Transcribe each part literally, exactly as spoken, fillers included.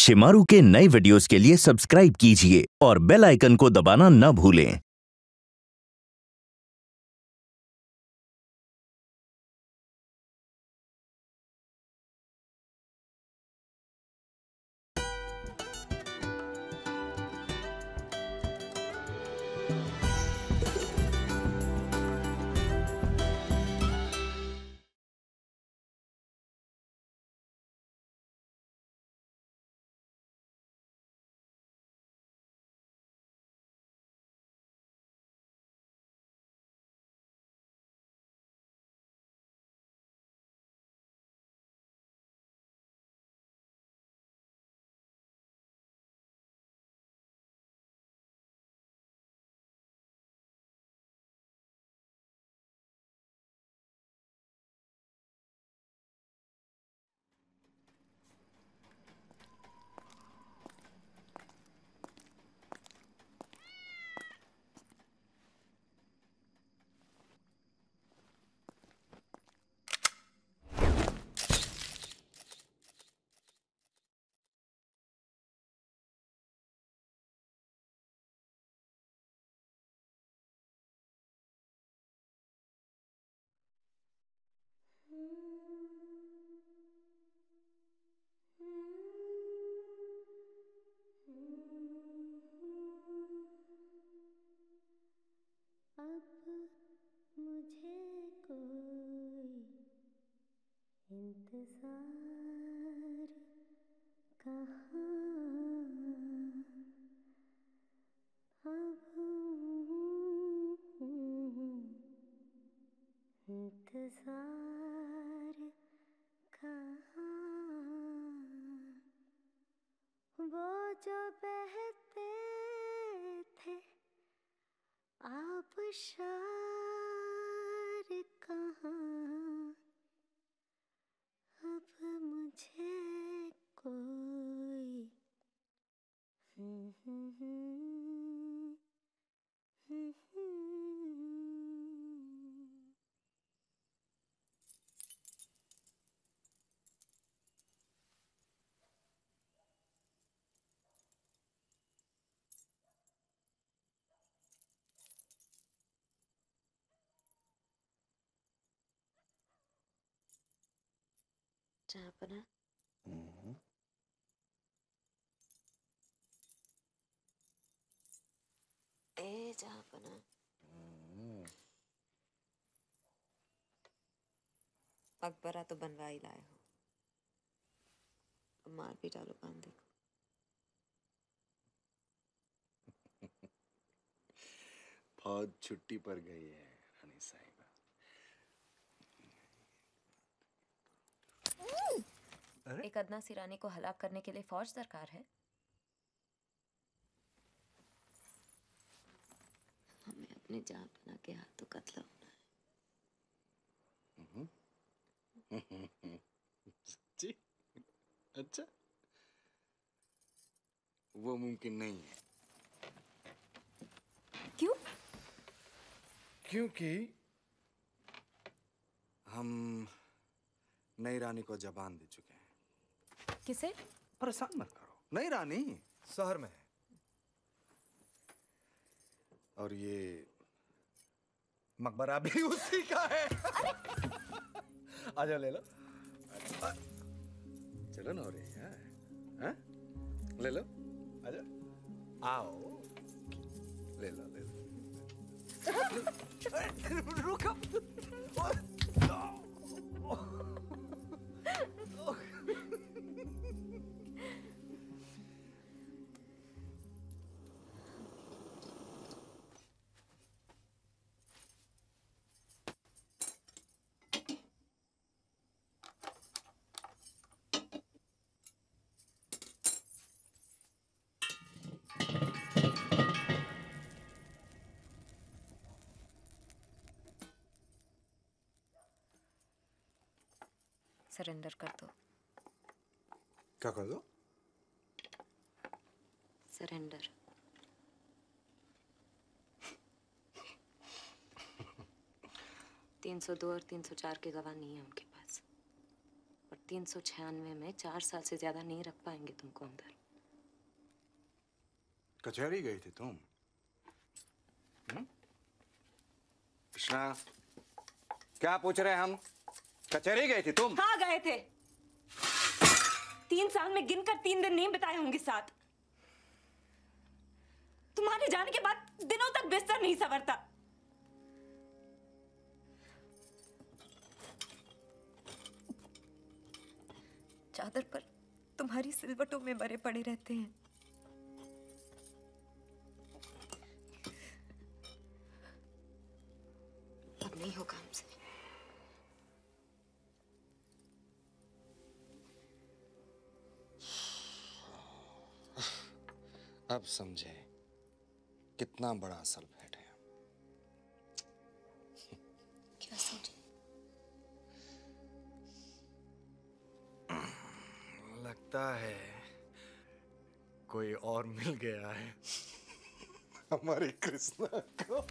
शेमारू के नए वीडियोस के लिए सब्सक्राइब कीजिए और बेल आइकन को दबाना न भूलें। जापना ए जापना मकबरा तो बनवा ही लाए हो, अब मार भी डालो कान देखो। फौज छुट्टी पर गई है रानी साहिबा। एक अदना सी रानी को हलाक करने के लिए फौज दरकार है? हमें अपने जापना के हाथों कत्ल होना है। सच्ची? अच्छा, वो मुमकिन नहीं है। क्यों? क्योंकि हम नई रानी को जबान दे चुके हैं। किसे? परेशान मत करो, नई रानी शहर में है और ये मकबरा भी उसी का है। आजा ले लो, चलो ना रे, हाँ? ले लो, आजा, आओ, ले लो, ले लो। रुको। सरेंडर कर दो। क्या कर दो? सरेंडर। तीन सौ दो और तीन सौ चार के गवाह नहीं है उनके पास, और तीन सौ छियानवे में चार साल से ज्यादा नहीं रख पाएंगे तुमको अंदर। कचहरी गई थी तुम? हम्म? कृष्णा, क्या पूछ रहे हैं हम? कचहरी गई थी तुम? हाँ गए थे। तीन साल में गिनकर तीन दिन नहीं बिताए होंगे साथ। तुम्हारे जाने के बाद दिनों तक बिस्तर नहीं संवरता। चादर पर तुम्हारी सिलवटों में मरे पड़े रहते हैं। अब नहीं होगा हमसे। अब समझे कितना बड़ा सल्फेट है। क्या समझे? लगता है कोई और मिल गया है हमारी कृष्णा को।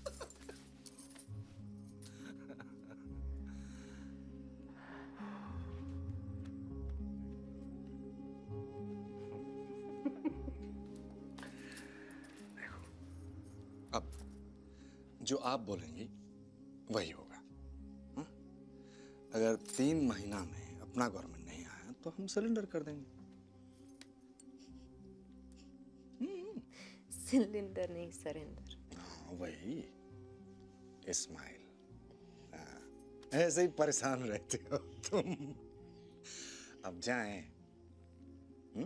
अब जो आप बोलेंगी वही होगा। हा? अगर तीन महीना में अपना गवर्नमेंट नहीं आया तो हम सरेंडर कर देंगे। सिलेंडर नहीं, सरेंडर। हाँ, वही इस्माइल। हाँ, ऐसे ही परेशान रहते हो तुम। अब जाएं। हुँ?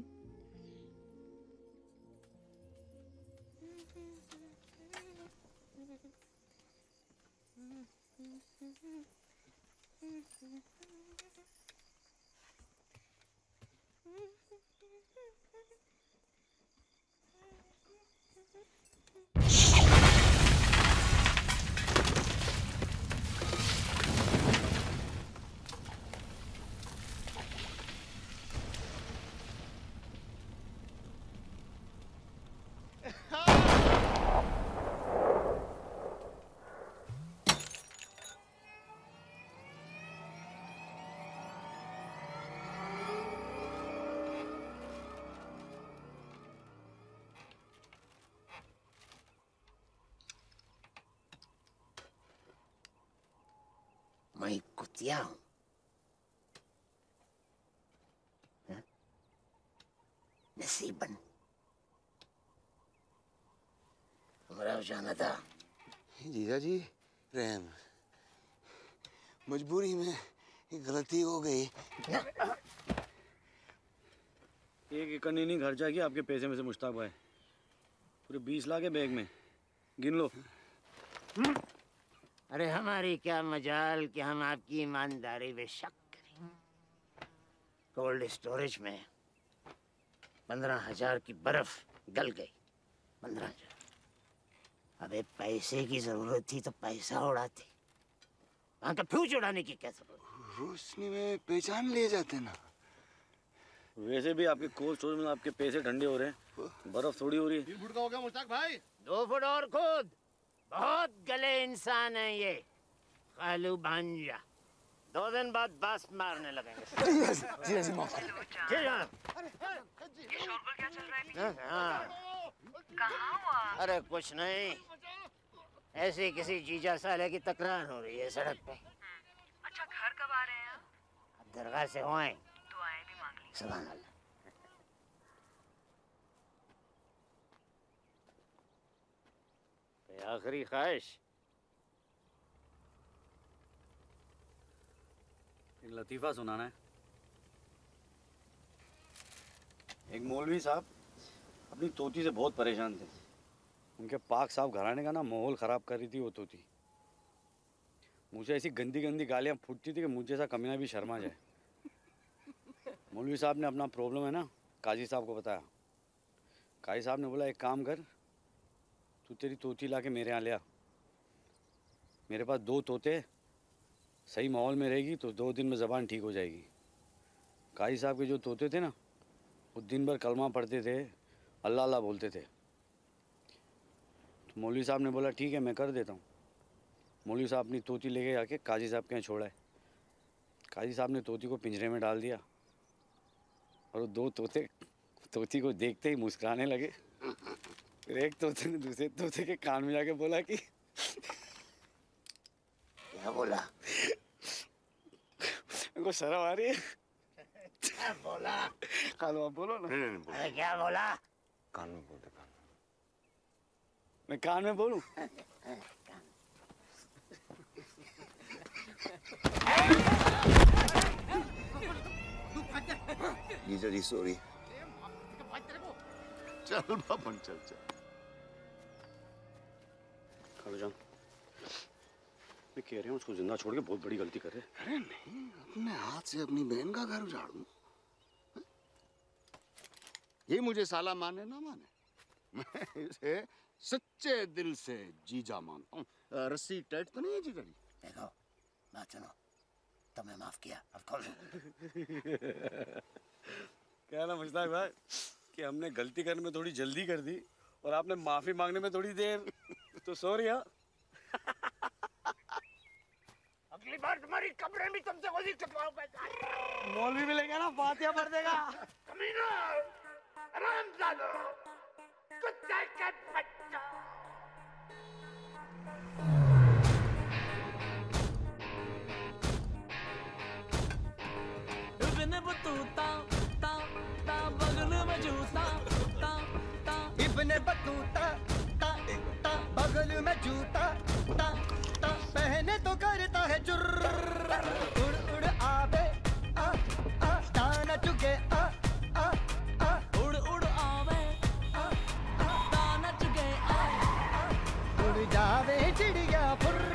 मैं कुतिया हूं। नसीबन हमारा जाना था। जीजा जी, रहम, मजबूरी में गलती हो गई। एक एकड़ नहीं खर्चा किया आपके पैसे में से मुश्ताक भाई। पूरे बीस लाख है बैग में, गिन लो। अरे हमारी क्या मजाल कि हम आपकी ईमानदारी पे शक करें। कोल्ड स्टोरेज में पंद्रह हजार की बर्फ गल गई। पंद्रह हजार। अबे पैसे की जरूरत थी तो पैसा उड़ाते, वहां का फ्यूज उड़ाने की क्या जरूरत? रोशनी में पहचान लिए जाते ना। वैसे भी आपके कोल्ड स्टोरेज में आपके पैसे ठंडे हो रहे हैं, बर्फ थोड़ी हो रही है। तीन फुट का हो गया मुश्ताक भाई। दो फुट और खुद। बहुत गले इंसान है ये खालू भांजा। दो दिन बाद बास मारने लगेंगे। जी जी माफ कर। जी हाँ। ये शोरगुल क्या चल रहा है पीछे? हाँ। कहाँ हुआ? अरे कुछ नहीं, ऐसे किसी जीजा साले की तकरार हो रही है सड़क पे। अच्छा, घर कब आ रहे हैं आप? अब दरगाह से होए दुआएं भी मांग ली। सुभान अल्लाह। आखिरी ख्वाहिश एक लतीफ़ा सुनाना है। एक मौलवी साहब अपनी तोती से बहुत परेशान थे। उनके पाक साहब घराने का ना माहौल ख़राब कर रही थी वो तोती। मुझे ऐसी गंदी गंदी गालियाँ फूटती थी कि मुझे जैसा कमीना भी शर्मा जाए। मौलवी साहब ने अपना प्रॉब्लम है ना काजी साहब को बताया। काजी साहब ने बोला एक काम कर, तू तेरी तोती ला के मेरे यहाँ ले आ। मेरे पास दो तोते, सही माहौल में रहेगी तो दो दिन में ज़बान ठीक हो जाएगी। काजी साहब के जो तोते थे ना वो दिन भर कलमा पढ़ते थे, अल्लाह अल्लाह बोलते थे। तो मौलवी साहब ने बोला ठीक है मैं कर देता हूँ। मौलवी साहब अपनी तोती लेके आके काजी साहब के यहाँ छोड़ा है। काजी साहब ने तोती को पिंजरे में डाल दिया और वो दो तोते तोती को देखते ही मुस्कुराने लगे। फिर एक तोते ने दूसरे तोते के कान में जाके बोला कि क्या बोला? उनको शर्म आ रही है। क्या बोला? खालो आप बोलो ना। अरे क्या बोला? कान में बोल दे, कान में। मैं कान में बोलूं? Leader sorry. चल बाबन चल चल। खालूजान, मैं कह रहा हूँ उसको जिंदा छोड़ के बहुत बड़ी गलती कर रहे हैं। अरे नहीं, अपने हाथ से अपनी बहन का घर उजाड़ दूं? ये मुझे साला माने ना माने, मैं इसे सच्चे दिल से जीजा मानता हूँ। रस्सी टाइट तो नहीं है जीजा जी? देखो, बात सुनो, तुम्हें माफ किया, अब खोल। क्या ना मुश्ताक भाई कि हमने गलती करने में थोड़ी जल्दी कर दी और आपने माफी मांगने में थोड़ी देर, तो सॉरी। हाँ, अगली बार तुम्हारी कपड़े भी तुमसे वही कटवाऊंगा। मौलवी मिलेगा ना, फातिहा पढ़ देगा। कमीना, हरामजादा, कुत्ते का बच्चा। इब्ने बतूता ता ता बगल में जूता ता ता इब्ने बतूता ता ता बगल में जूता ता ता पहने तो करता है चुर्र उड़ उड़ आवे आ आ दाना चुगे आ आ आ उड़ उड़ आवे आ आ दाना चुगे आ आ उड़ जावे चिड़िया फुर्र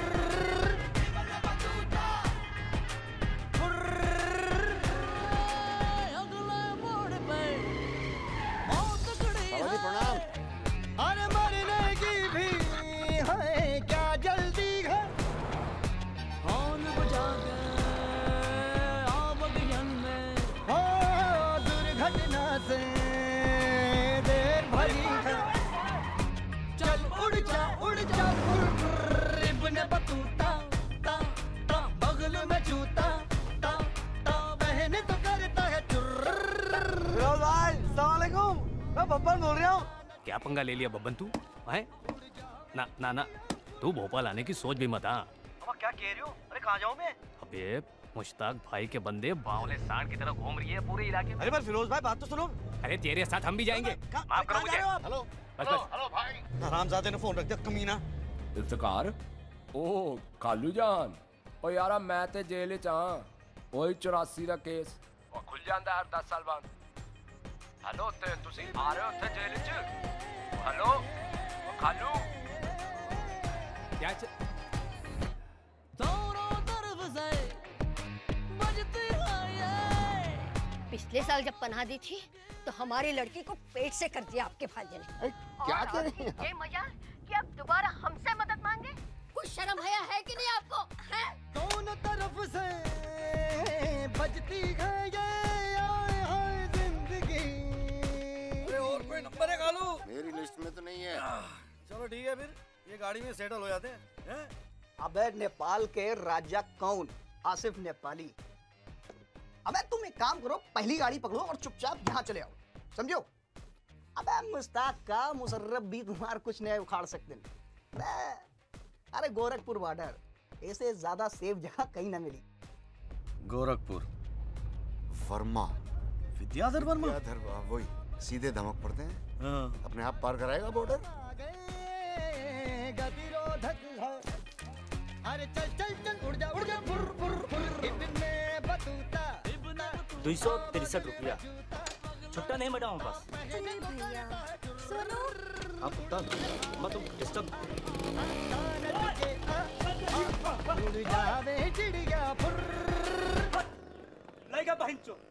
प्रणाम। अरे मरने की भी है क्या जल्दी है, कौन बुझा गए आग अगियन में, हो दुर्घटना से देर भरी है, चल उड़ जा उड़ जा फुर फुर इब्ने बतूता ता ता बगल में जूता ता ता बहन तो करता है चुर्र। भाई अस्सलाम वालेकुम, मैं बब्बन बोल रहा हूँ। क्या पंगा ले लिया बब्बन तू है? ना ना ना तू भोपाल आने की सोच भी मत। हाँ अब क्या कह रही हो? अरे कहाँ जाऊँ मैं? अबे मुश्ताक भाई के बंदे बावले सांड की तरह घूम रही है पूरे इलाके में। अरे पर फिरोज भाई बात तो सुनो। अरे तेरे साथ हम भी जाएंगे, माफ करो मुझे। हेलो बस बस हेलो भाई। हरामजादे ने फोन रख दिया, कमीना। इफ्तिकार ओ खालूजान ओ यारा मैं ते जेल च हां ओए चौरासी दा केस ओ खुल जांदा हर दस साल बाद। हेलो ते तुसी आ रहे हो थे जेल च? हेलो ओ खालू क्या च... दोनों तरफ से बजती है ये। पिछले साल जब पनाह दी थी तो हमारी लड़की को पेट से कर दिया आपके भाई ने। क्या कह रही हैं? ये मजाल कि अब दोबारा हमसे मदद मांगे? कुछ शर्म हया है कि नहीं आपको? हैं? दोनों तरफ से बजती है ये आए हाय जिंदगी। अरे और कोई नंबर है खालू? मेरी लिस्ट में तो नहीं है। चलो ठीक है, फिर ये गाड़ी में सेटल हो जाते हैं, हैं? अबे नेपाल के राजा कौन? आसिफ नेपाली। अबे तुम एक काम करो, पहली गाड़ी पकड़ो और चुपचाप यहाँ चले आओ, समझो? अबे मुश्ताक का मुसर्रफ भी तुम्हारा कुछ नहीं उखाड़ सकते। अरे गोरखपुर बॉर्डर, ऐसे ज्यादा सेफ जगह कहीं ना मिली। गोरखपुर वर्मा, विद्याधर वर्मा। विद्याधर वर्मा, वही सीधे धमक पड़ते हैं। हाँ। अपने आप पार कराएगा बॉर्डर। गतिरोधक है। अरे चल चल चल उड़ जा उड़ जा फुर फुर फुर इब्ने बतूता दो सौ तिरसठ रुपया छुट्टा नहीं मैडम पास। भैया सुनो, आप मैं तुम डिस्टर्ब उड़ जावे चिड़िया फुर लाइगा बहन चो।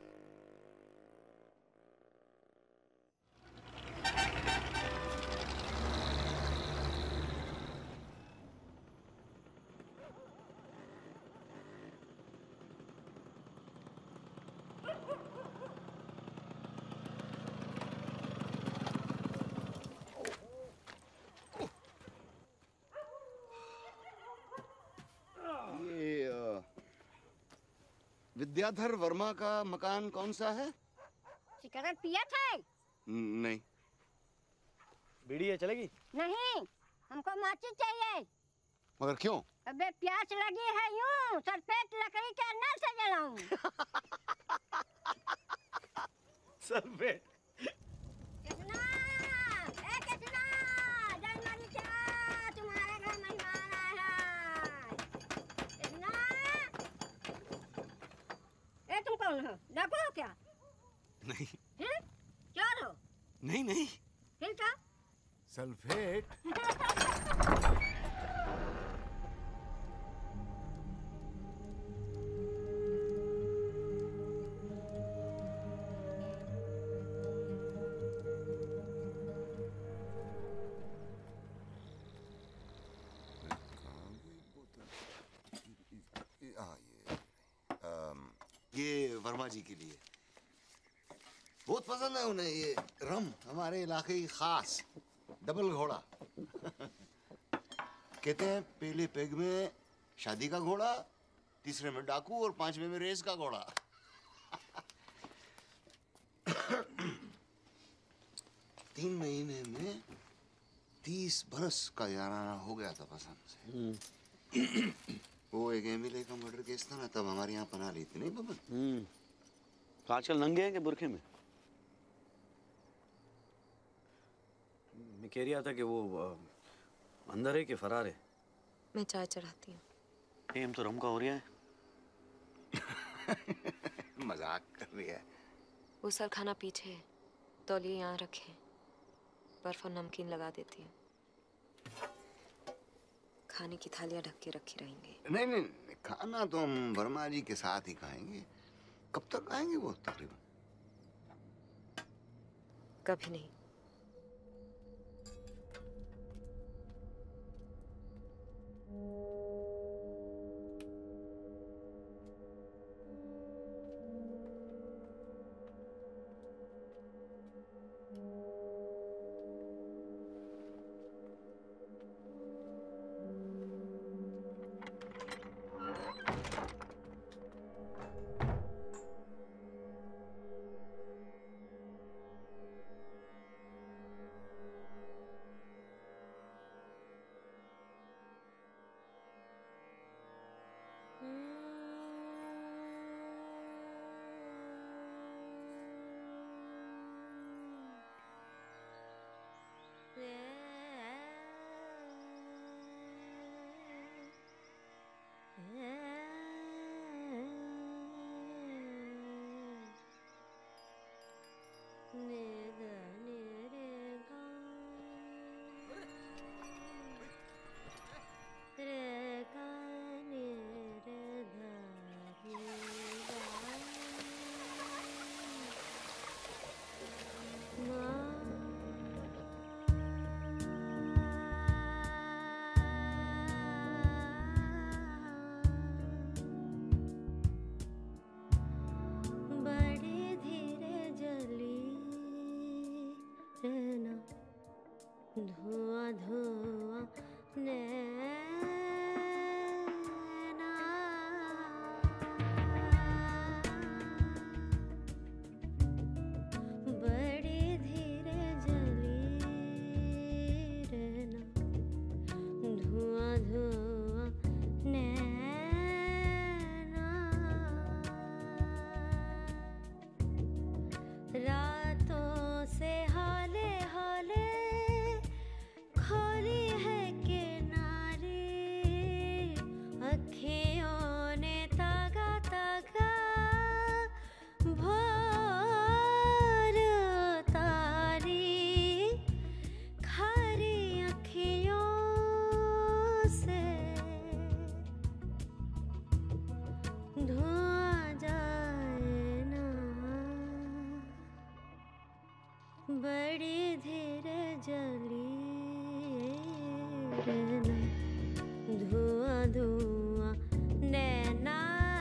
विद्याधर वर्मा का मकान कौन सा है? सिकरट पिया था? नहीं। बीड़ी है, चलेगी? नहीं, हमको माचिस चाहिए। मगर क्यों? अबे प्यास लगी है यूं, सरपेट लकड़ी के अंदर से जलाऊं। सरपेट। कृष्णा, ए कृष्णा, जल मरी क्या? तुम्हारे घर मेहमान आए हैं। कृष्णा, ए तुम कौन हो? डाकू हो क्या? नहीं। हैं? चोर हो? नहीं नहीं। फिर क्या? सल्फेट। ये वर्मा जी के लिए बहुत पसंद है उन्हें। ये रम हमारे इलाके की खास डबल घोड़ा। कहते हैं पहले पेग में शादी का घोड़ा, तीसरे में डाकू और पांचवे में रेस का घोड़ा। तीन महीने में तीस बरस का याराना हो गया था पसंद से। वो एक एमएलए का मर्डर केस था ना, तब हमारे यहाँ पना ली थी नहीं बबन? हम्म। तो आजकल नंगे हैं कि बुरखे में? मैं कह रहा था कि वो अंदर है कि फरार है? मैं चाय चढ़ाती हूँ। एम तो रम का हो रहा है। मजाक कर रही है। वो सर खाना पीछे है, तौलिए यहाँ रखे, बर्फ और नमकीन लगा देती हूँ। खाने की थालियाँ ढक के रखी रहेंगी। नहीं नहीं, खाना तो हम वर्मा जी के साथ ही खाएंगे। कब तक आएंगे वो तकरीबन? कभी नहीं। धुआं धुआं नैना बड़ी धीरे जली रहना, धुआं धुआं नैना रातों से हाले हाले खोली है किनारे, अखियों ने तागा तागा भोर उतारी, खारी अखियों से धुआं जाए ना, बड़ी धीरे जली रहना, धुआं धुआं नैना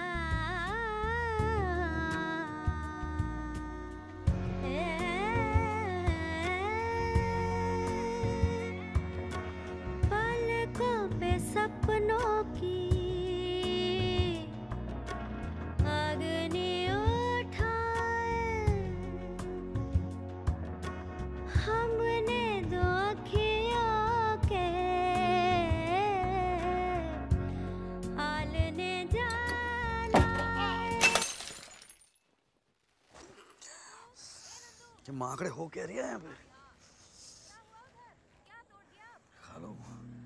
पलकों पे सपनों की अग्नि उठाए, हमने दो माकड़े हो क्या रही है यहाँ पे? खा लो।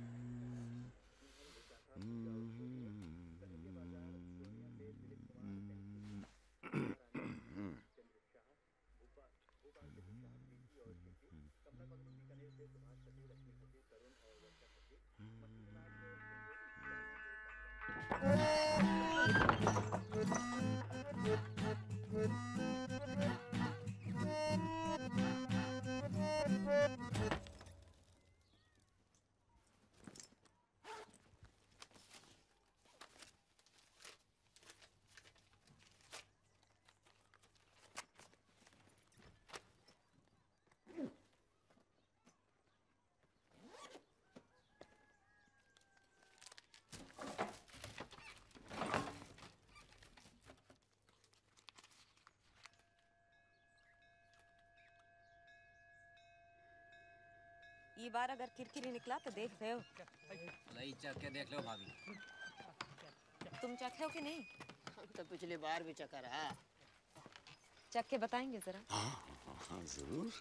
ये बार अगर किरकिरी निकला तो देख रहे हो। लई चख के देख लो भाभी। तुम चखे हो कि नहीं? हम तो पिछली बार भी चखा रहा। चख के बताएंगे जरा। हाँ हाँ जरूर।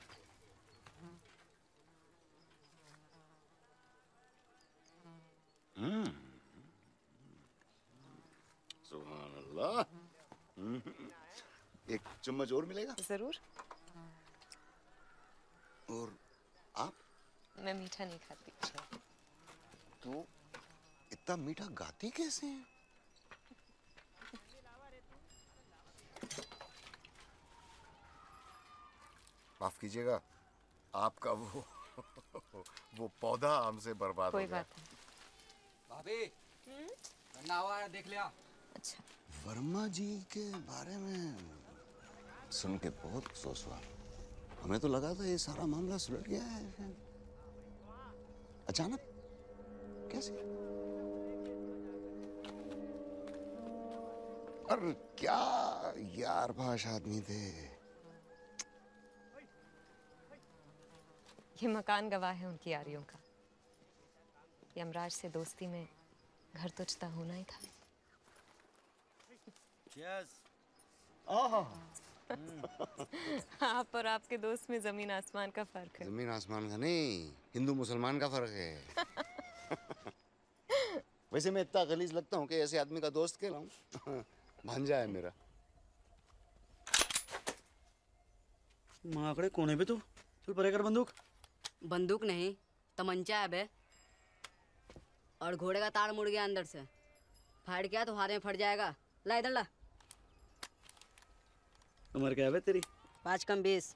हम्म, सुभान अल्लाह। एक चम्मच और मिलेगा? जरूर। और आप? मैं मीठा नहीं खाती। तो इतना मीठा गाती कैसे हैं? माफ कीजिएगा, आपका वो वो पौधा हमसे बर्बाद हो गया। कोई बात नहीं। भाभी गन्ना हुआ है, देख लिया? अच्छा। वर्मा जी के बारे में सुन के बहुत अफसोस हुआ। हमें तो लगा था ये सारा मामला सुलझ गया है, अचानक कैसे? और क्या यार भाष आदमी थे। ये मकान गवाह है उनकी यारियों का। यमराज से दोस्ती में घर तुझता होना ही था। Cheers. आप और आपके दोस्त में जमीन आसमान का फर्क है। जमीन आसमान का नहीं, हिंदू मुसलमान का फर्क है। वैसे मैं इतना गलीज लगता हूँ कि ऐसे आदमी का दोस्त कहलाऊं। भांजा है मेरा। माकड़े कोने पे तू, चल परे कर बंदूक। बंदूक नहीं, तमंचा है बे। और घोड़े का तार मुड़ गया अंदर से। फाड़ किया तो हाथ में फट जाएगा। ला इधर ला। उम्र क्या है बे तेरी? पाँच कम बीस।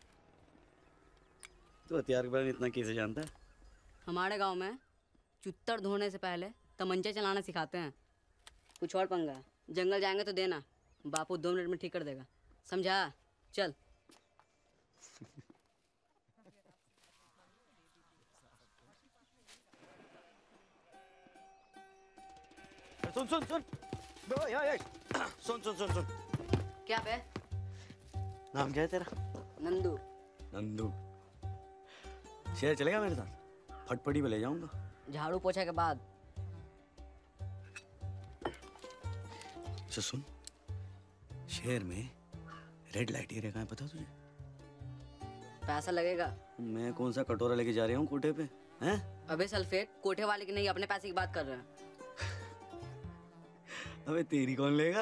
तू हथियार के बारे में इतना कैसे जानता है? हमारे गांव में चुत्तर धोने से पहले तमंचा चलाना सिखाते हैं। कुछ और पंगा है, जंगल जाएंगे तो देना, बापू दो मिनट में ठीक कर देगा, समझा? चल। सुन सुन सुन बे, या, या। सुन सुन सुन सुन। क्या बे? नाम क्या है तेरा? नंदू। नंदू। शहर चलेगा मेरे साथ? फटफटी पे ले जाऊंगा। झाड़ू पोछा के बाद। अच्छा सुन, शहर में रेड लाइट एरिया कहाँ है पता तुझे? पैसा लगेगा। मैं कौन सा कटोरा लेके जा रहा हूँ कोठे पे? हैं? अबे सल्फेट, कोठे वाले की नहीं, अपने पैसे की बात कर रहे हैं। अबे तेरी कौन लेगा?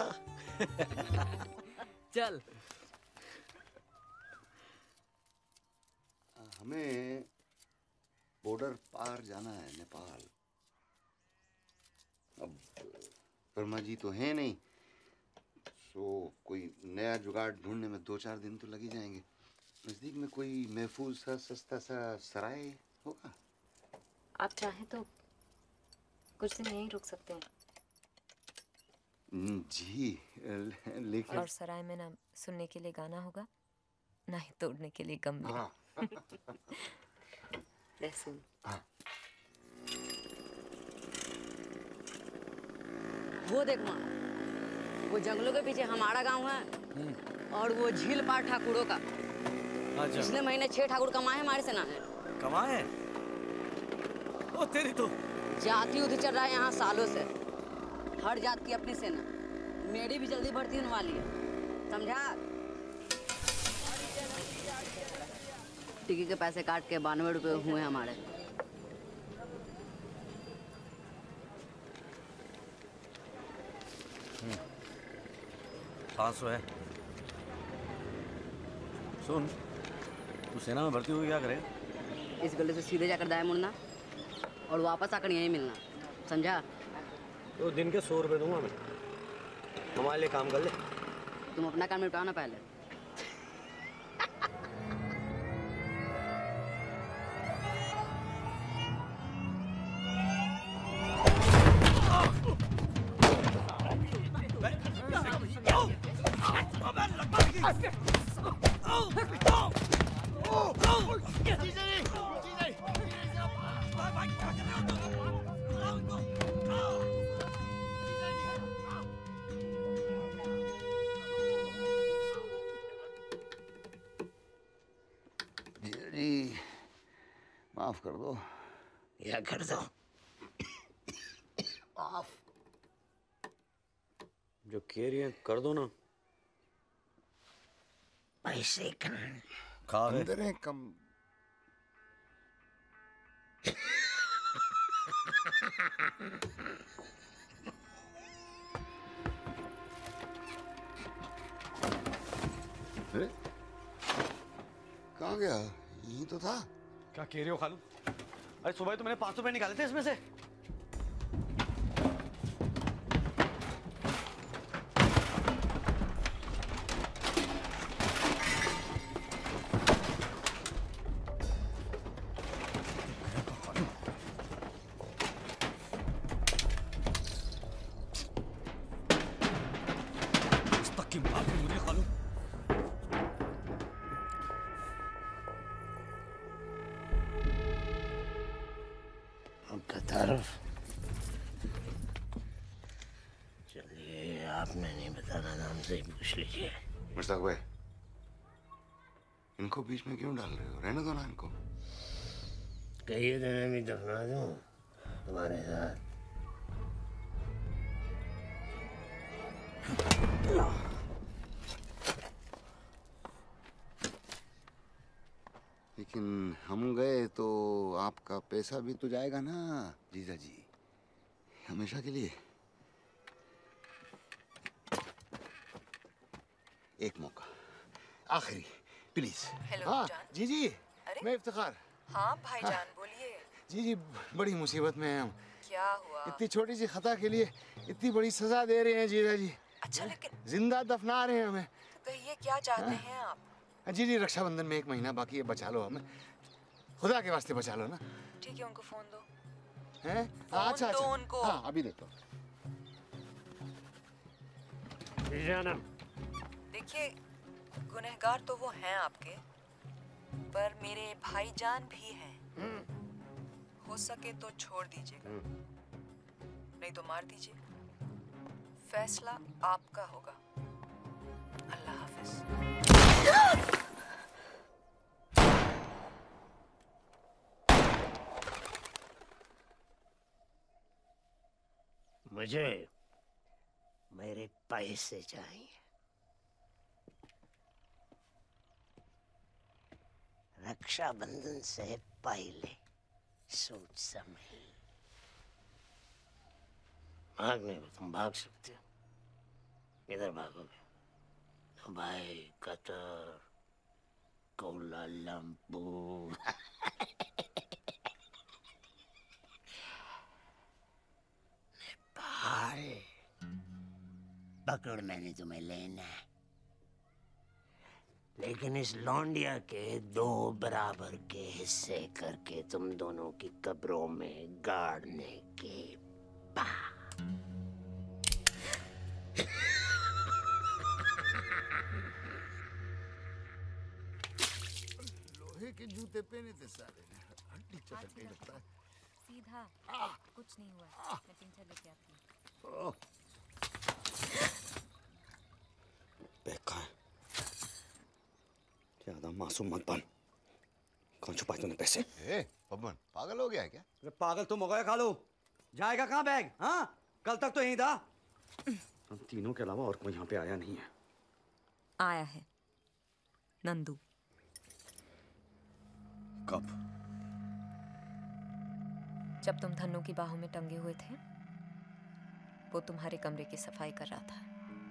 चल। हमें बॉर्डर पार जाना है, नेपाल। अब वर्मा जी तो है नहीं, सो कोई नया जुगाड़ ढूंढने में दो चार दिन तो लग ही जाएंगे। नजदीक में कोई महफूज सा सस्ता सा सराय होगा? आप चाहें तो कुछ दिन यहीं रुक सकते हैं। जी, लेकिन और सराय में ना सुनने के लिए गाना होगा, ना ही तोड़ने के लिए गम में। हाँ। ले सुन। हाँ। वो देख माँ, वो जंगलों के पीछे हमारा गांव है और वो झील पार ठाकुरों का। अच्छा। पिछले महीने छह ठाकुर कमाए हमारे सेना ने। कमाए? ओ तेरी तो। जाति युद्ध चल रहा है यहाँ सालों से। हर जात की अपनी सेना। मेरी भी जल्दी भर्ती होने वाली है, समझा? टिकट के पैसे काट के बानवे रुपए हुए हमारे। पाँच सौ है। सुन, तू सेना में भर्ती हुई क्या करे? इस गली से सीधे जाकर दाएं मुड़ना और वापस आकर यहीं मिलना, समझा? तो दिन के सौ रुपए दूंगा मैं, हमारे लिए काम कर ले। तुम अपना काम निपटाओ ना पहले। जी माफ कर दो। या कर दो। माफ। जो कह रही है कर दो ना। पैसे कम खा गए। अंदर है कम। अरे कहाँ गया? यही तो था। क्या कह रहे हो खालू? अरे सुबह तो मैंने पाँच सौ रुपए निकाले थे इसमें से। मुश्ताक की माँ की मुझे खालू। तरफ चलिए, आपने नहीं बताना नाम से ही पूछ लीजिए। मुश्ताक भाई, इनको बीच में क्यों डाल रहे हो? रहने दो ना इनको। कहिए तो मैं भी दफना दूं तुम्हारे साथ। लेकिन हम गए तो आपका पैसा भी तो जाएगा ना जीजा जी, हमेशा के लिए। एक मौका आखिरी प्लीज। हेलो हाँ जान। जी जी। मैं इफ्तिखार। हाँ भाईजान बोलिए। जी जी बड़ी मुसीबत में हैं हम। क्या हुआ? इतनी छोटी सी खता के लिए इतनी बड़ी सजा दे रहे हैं जीजा जी। अच्छा लेकिन जिंदा दफना रहे हैं हमें। तो कहिए क्या चाहते हैं आप? जी जी रक्षाबंधन में एक महीना बाकी है, बचा लो हमें, खुदा के वास्ते बचा लो ना। ठीक है, उनको फोन दो। हैं? फोन अच्छा दो अच्छा। उनको। हाँ अभी देता हूँ। देखिए गुनहगार तो वो हैं आपके, पर मेरे भाईजान भी हैं। हो सके तो छोड़ दीजिएगा, नहीं तो मार दीजिए। फैसला आपका होगा। अल्लाह हाफिज। मुझे मेरे पैसे चाहिए। रक्षाबंधन से पहले सोच समझ। भागने को तुम भाग सकते हो, किधर भागोगे? Dubai, Qatar, Kuala Lumpur. नेपाल। पकड़ मैंने तुम्हें लेना है, लेकिन इस लौंडिया के दो बराबर के हिस्से करके तुम दोनों की कब्रों में गाड़ने के बाद। लोहे के जूते पहने थे साले ने, हड्डी चटक गई लगता है। सीधा कुछ नहीं हुआ, मैं टिंचर लेके आती हूँ। बेकार, ज्यादा मासूम मत बन। कौन छुपाए तूने पैसे? ए, बब्बन पागल हो गया है क्या? अरे पागल तुम हो गए खालू। जाएगा कहाँ बैग? हाँ कल तक तो यहीं था। हम तीनों के अलावा और कोई यहाँ पे आया नहीं है। आया है नंदू। कब? जब तुम धन्नो की बाहों में टंगे हुए थे, वो तुम्हारे कमरे की सफाई कर रहा था।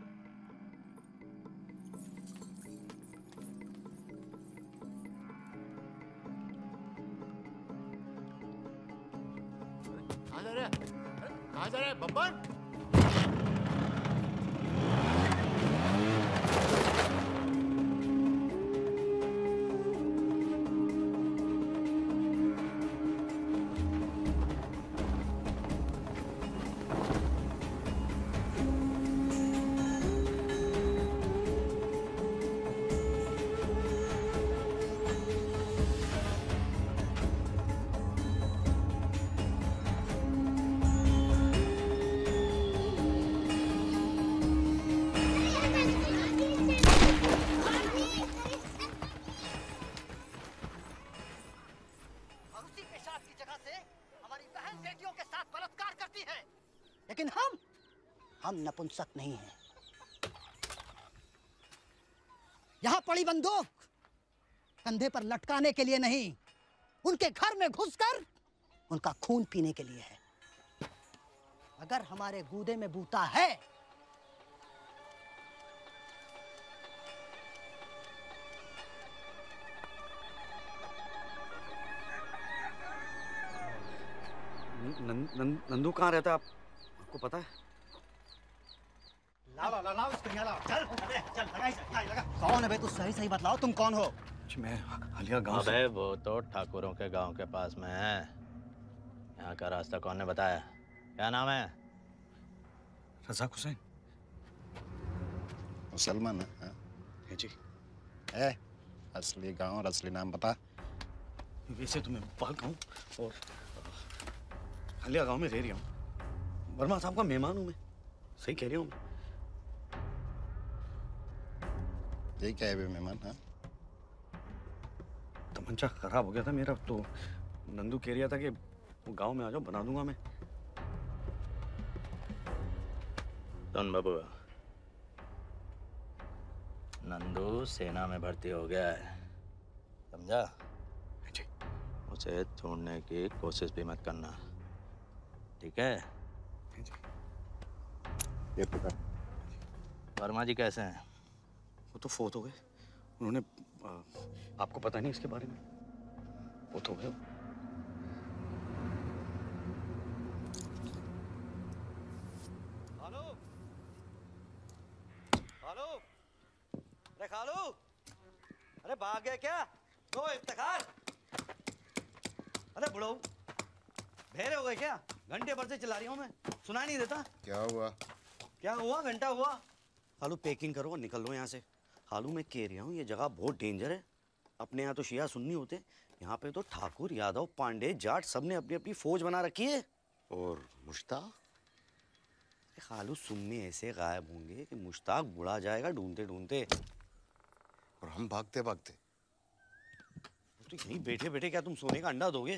कहाँ जा रहे हैं? कहाँ जा रहे हैं बब्बन? लेकिन हम हम नपुंसक नहीं हैं। यहां पड़ी बंदूक कंधे पर लटकाने के लिए नहीं, उनके घर में घुसकर उनका खून पीने के लिए है। अगर हमारे गूदे में बूता है नंद, नंद, नंदू कहाँ रहता है? आप आपको पता है? लाओ लाओ लाओ इसको यहाँ लाओ। चल अबे चल लगा इसे लगा लगा। कौन है बे तू? सही सही बतलाओ तुम कौन हो? मैं हलिया गांव से। अबे वो तो ठाकुरों के गांव के पास में है। यहाँ का रास्ता कौन ने बताया? क्या नाम है? रज़ाक हुसैन। सलमान है? है जी। है असली गांव और असली नाम बता। वैसे तो मैं भोपाल का हूँ और हलिया गांव में रह रहा हूँ। वर्मा साहब का मेहमान हूँ मैं। सही कह रही हूँ मैं। यही क्या है बे मेहमान? हाँ तमंचा खराब हो गया था मेरा, तो नंदू कह रहा था कि वो गांव में आ जाओ, बना दूंगा मैं। सुन बाबू, नंदू सेना में भर्ती हो गया है, समझा? जी। उसे ढूंढने की कोशिश भी मत करना, ठीक है? जी। ये पता वर्मा जी कैसे हैं? वो तो फोत हो गए। उन्होंने आ, आपको पता नहीं इसके बारे में? फोत हो गए। खालू, खालू, अरे खालू, अरे भाग गए क्या? ओ इफ्तिखार, अरे बुढ़ऊ, भेरे हो गए क्या? घंटे भर से चिल्ला रही हूँ मैं, सुनाई नहीं देता? क्या हुआ? क्या हुआ? घंटा हुआ। खालू पैकिंग करो और निकल लो यहाँ से। खालू मैं कह रहा हूँ ये जगह बहुत डेंजर है। अपने यहाँ तो शिया सुन्नी होते, यहाँ पे तो ठाकुर, यादव, पांडे, जाट सबने अपनी अपनी फौज बना रखी है। और मुश्ताक? खालू सुन्नी ऐसे गायब होंगे कि मुश्ताक बुढ़ा जाएगा ढूंढते ढूंढते। और हम भागते भागते। तो यहीं बैठे बैठे क्या तुम सोने का अंडा दोगे?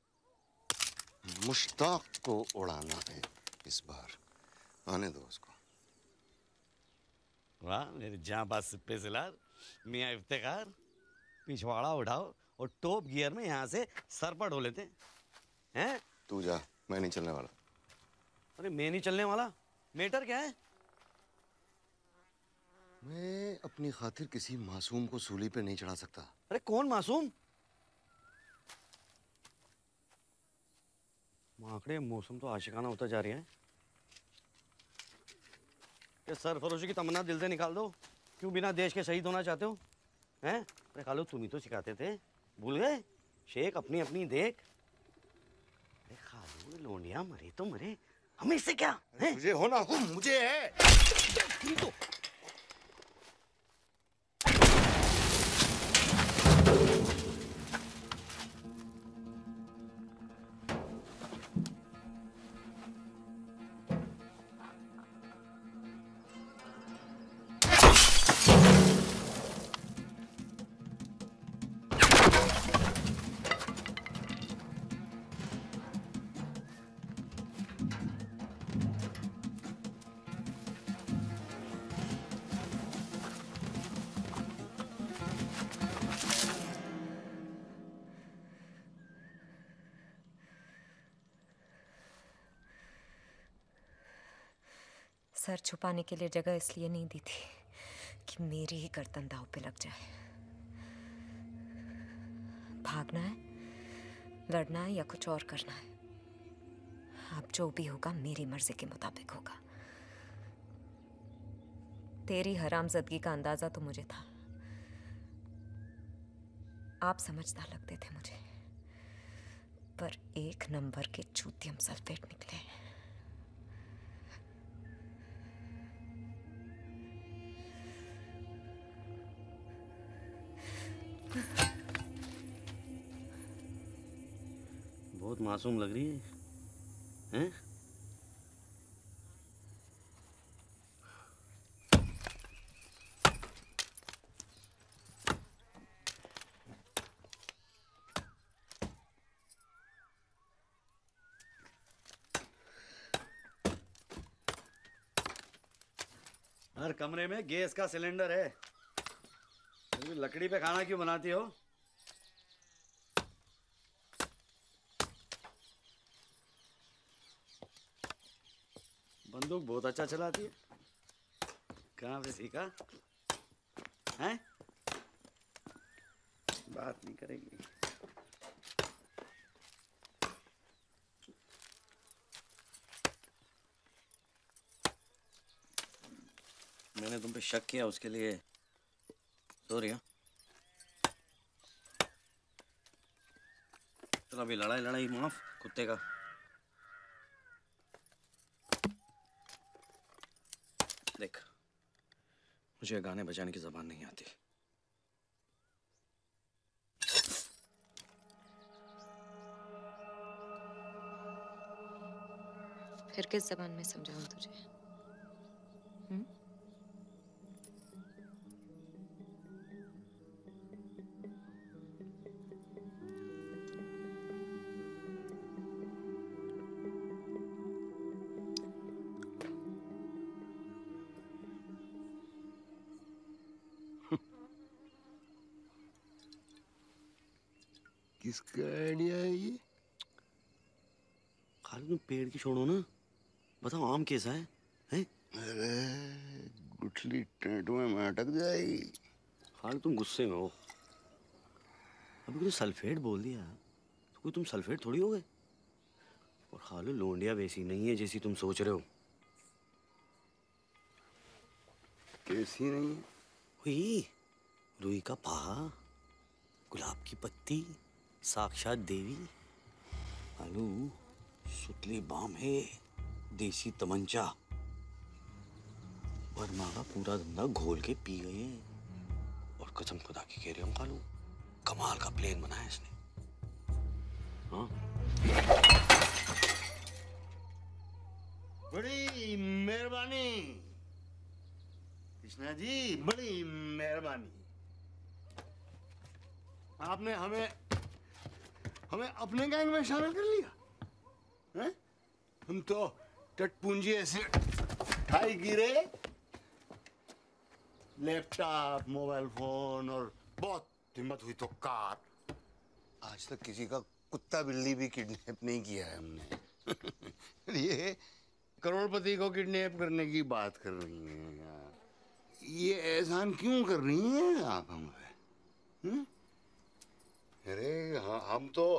मुश्ताक को उड़ाना है इस बार, आने दो उसको। वाह मेरे जांबाज सिप्पे सिलार, मियाँ इफ्तिखार, पिछवाड़ा उठाओ और टॉप गियर में यहाँ से सर पर ढो लेते हैं। तू जा, मैं नहीं चलने वाला। अरे मैं नहीं चलने वाला? मेटर क्या है? मैं अपनी खातिर किसी मासूम को सूली पे नहीं चढ़ा सकता। अरे कौन मासूम? माकड़े, मौसम तो आशिकाना होता जा रहा है। ये सरफरोशी की तमन्ना दिल से निकाल दो। क्यों बिना देश के शहीद होना चाहते हो? हैं? अरे खालू तुम ही तो सिखाते थे, भूल गए? शेख अपनी अपनी देख। अरे खालू लोंडिया मरे तो मरे, हमें इससे क्या है? मुझे होना हो, मुझे है। तो सर छुपाने के लिए जगह इसलिए नहीं दी थी कि मेरी ही गर्दन दांव पे लग जाए। भागना है, लड़ना है या कुछ और करना है, अब जो भी होगा मेरी मर्जी के मुताबिक होगा। तेरी हरामजदगी का अंदाजा तो मुझे था, आप समझदार लगते थे मुझे, पर एक नंबर के चूतियम सल्फेट निकले। बहुत मासूम लग रही है, हैं? हर कमरे में गैस का सिलेंडर है, फिर भी लकड़ी पे खाना क्यों बनाती हो? बंदूक बहुत अच्छा चलाती है, कहाँ पे सीखा? हैं? बात नहीं करेंगी। मैंने तुम पे शक किया, उसके लिए सॉरी। हाँ, चलो अभी लड़ाई लड़ाई माफ, कुत्ते का। देख, मुझे गाने बजाने की जबान नहीं आती। फिर किस जबान में समझाऊं तुझे? हुँ? किसका आइडिया है ये? खाली तुम पेड़ की छोड़ो ना, बताओ आम कैसा है? हैं? अरे गुठली टेंटुए में अटक जाएगी। खाली तुम गुस्से में हो। अभी तो सल्फेट बोल दिया तो कोई तुम सल्फेट थोड़ी हो गए। और खाली लोंडिया वैसी नहीं है जैसी तुम सोच रहे हो। कैसी नहीं है? वही रुई का पहा, गुलाब की पत्ती, साक्षात देवी। आलू सुतली बाम है, देसी तमंचा। वर्मा का पूरा धंधा घोल के पी गए हैं। और कसम खुदा की कह रही हूँ कालू, कमाल का प्लेन बनाया इसने। हाँ, बड़ी मेहरबानी कृष्णा जी, बड़ी मेहरबानी। आपने हमें हमें अपने गैंग में शामिल कर लिया हैं? हम तो टटपूंजी ऐसे ठाई गिरे, लैपटॉप, मोबाइल फोन और बहुत हिम्मत हुई तो कार। आज तक किसी का कुत्ता बिल्ली भी किडनैप नहीं किया है हमने। ये करोड़पति को किडनैप करने की बात कर रही हैं यार। ये एहसान क्यों कर रही हैं आप हम पे? हम्म? अरे हाँ, हम तो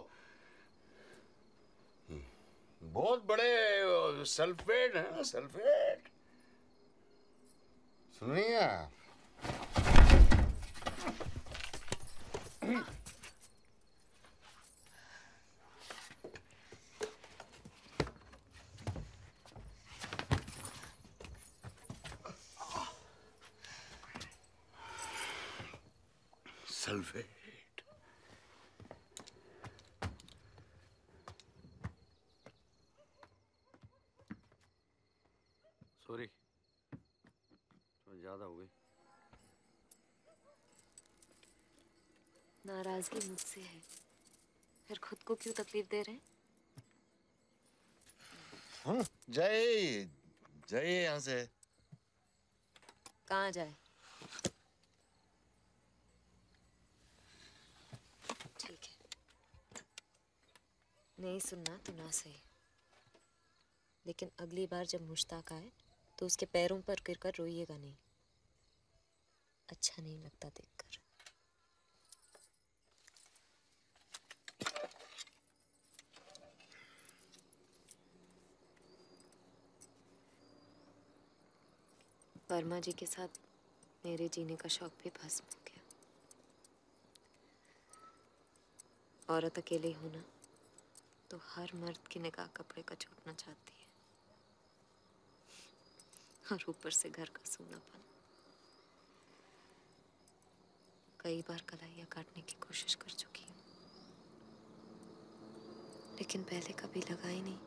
बहुत बड़े सल्फेट हैं ना, सल्फेट। सुनिए आप, सल्फेट। सॉरी, थोड़ा ज्यादा हो गई। नाराजगी मुझसे है, फिर खुद को क्यों तकलीफ दे रहे हैं? हाँ, जाए जाए यहाँ से। कहाँ जाए? ठीक है, नहीं सुनना तो ना सही, लेकिन अगली बार जब मुश्ताक आए तो उसके पैरों पर गिरकर रोइएगा नहीं। अच्छा नहीं लगता देखकर। वर्मा जी के साथ मेरे जीने का शौक भी भस्म हो गया। औरत अकेली होना तो हर मर्द की निगाह कपड़े का छूटना चाहती है, और ऊपर से घर का सूनापन। कई बार कलाइयाँ काटने की कोशिश कर चुकी हूँ, लेकिन पहले कभी लगा ही नहीं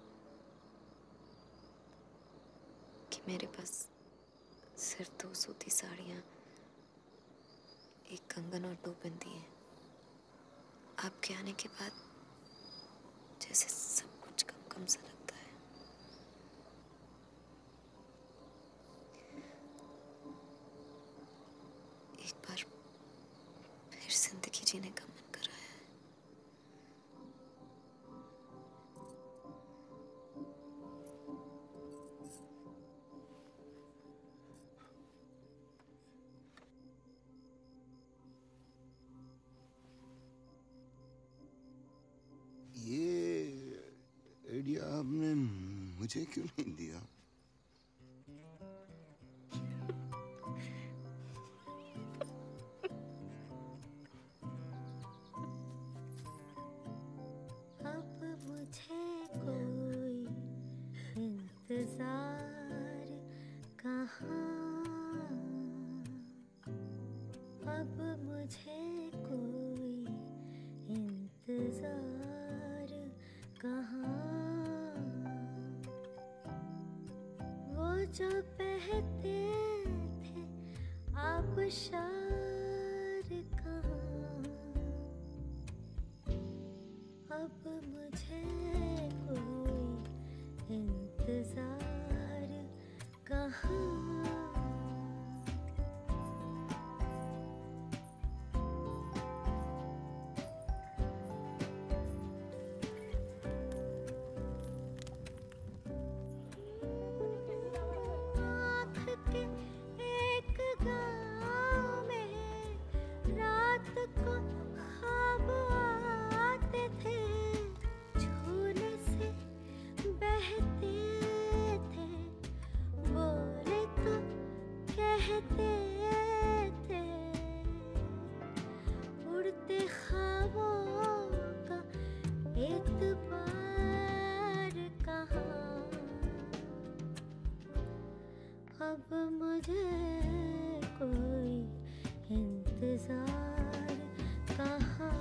कि मेरे पास सिर्फ दो सूती साड़ियाँ, एक कंगन और दो बिंदी हैं। आपके आने के बाद जैसे सब कुछ कम कम सा लगता है। एक बार फिर जिंदगी जीने का मन कर रहा है। ये आइडिया आपने मुझे क्यों नहीं दिया? अब मुझे कोई इंतजार कहाँ, अब मुझे कोई इंतजार कहाँ। वो जो बहते थे आबशार कहाँ, अब मुझे कोई इंतजार कहाँ। आँख के एक गाँव में रात को ख्वाब आते थे, झूले से बहते थे, बोले तो कहते थे, उड़ते ख्वाबों का एतबार कहाँ। अब मुझे कोई इंतजार कहाँ।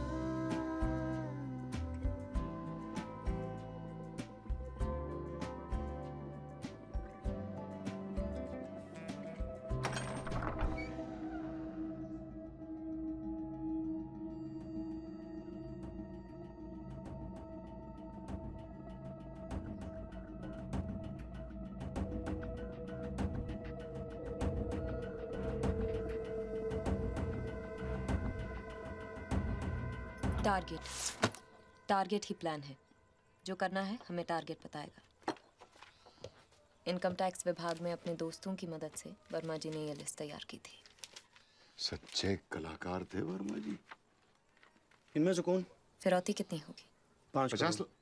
टारगेट टारगेट ही प्लान है। जो करना है हमें टारगेट बताएगा। इनकम टैक्स विभाग में अपने दोस्तों की मदद से वर्मा जी ने यह लिस्ट तैयार की थी। सच्चे कलाकार थे वर्मा जी। इनमें से कौन? फिरौती कितनी होगी? पाँच पचास लाख।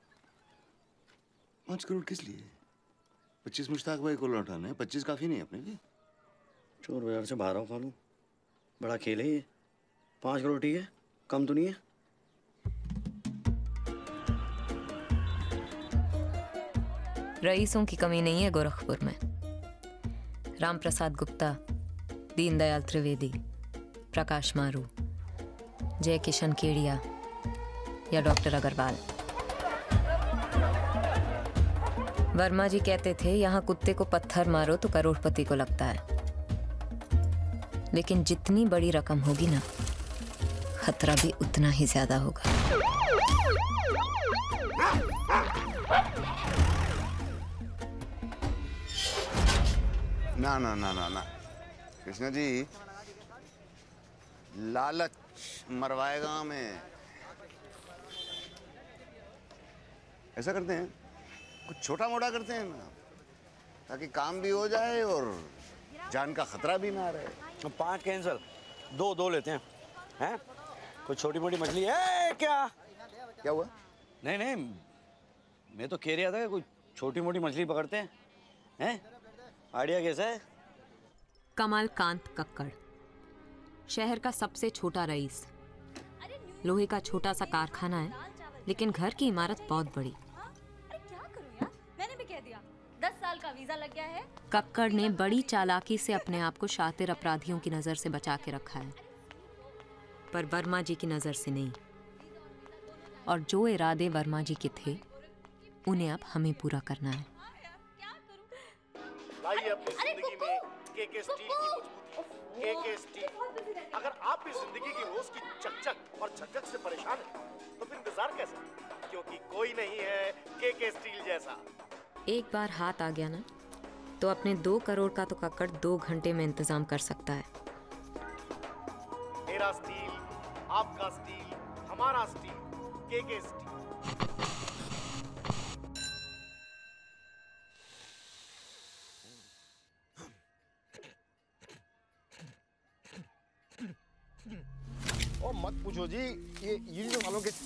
पाँच करोड़ किस लिए? पच्चीस मुश्ताक भाई को लौटाना है। पच्चीस काफी नहीं अपने लिए। चोर बाजार से बाहर आओ खालू, बड़ा खेल है ये। पाँच करोड़ ठीक है, कम तो नहीं है। रईसों की कमी नहीं है गोरखपुर में। राम प्रसाद गुप्ता, दीनदयाल त्रिवेदी, प्रकाश मारू, जय किशन केडिया या डॉक्टर अग्रवाल। वर्मा जी कहते थे यहाँ कुत्ते को पत्थर मारो तो करोड़पति को लगता है, लेकिन जितनी बड़ी रकम होगी ना, खतरा भी उतना ही ज्यादा होगा। ना ना ना ना ना कृष्णा जी, लालच मरवाएगा हमें। ऐसा करते हैं, कुछ छोटा मोटा करते हैं ना। ताकि काम भी हो जाए और जान का खतरा भी ना रहे। पांच कैंसिल, दो दो लेते हैं। हैं? कोई छोटी मोटी मछली है क्या? क्या हुआ? नहीं नहीं, मैं तो कह रहा था कि कोई छोटी मोटी मछली पकड़ते हैं। हैं? आइडिया कैसा है? कमलकांत कक्कड़, शहर का सबसे छोटा रईस। लोहे का छोटा सा कारखाना है, लेकिन घर की इमारत बहुत बड़ी। मैंने भी कह दिया, दस साल का वीजा लग गया है। कक्कड़ ने बड़ी चालाकी से अपने आप को शातिर अपराधियों की नजर से बचा के रखा है, पर वर्मा जी की नजर से नहीं। और जो इरादे वर्मा जी के थे, उन्हें अब हमें पूरा करना है। लाइए अपनी जिंदगी में केके स्टील की मजबूती। K K steel. अगर आप भी जिंदगी की रोज की चकचक और झकझक से परेशान हैं, तो फिर इंतजार कैसे? क्योंकि कोई नहीं है केके स्टील जैसा। एक बार हाथ आ गया ना, तो अपने दो करोड़ का तो कक्कड़ दो घंटे में इंतजाम कर सकता है। मेरा स्टील, आपका स्टील, हमारा स्टील, केके स्टील। ओ मत पूछो जी, ये यूनियन वालों के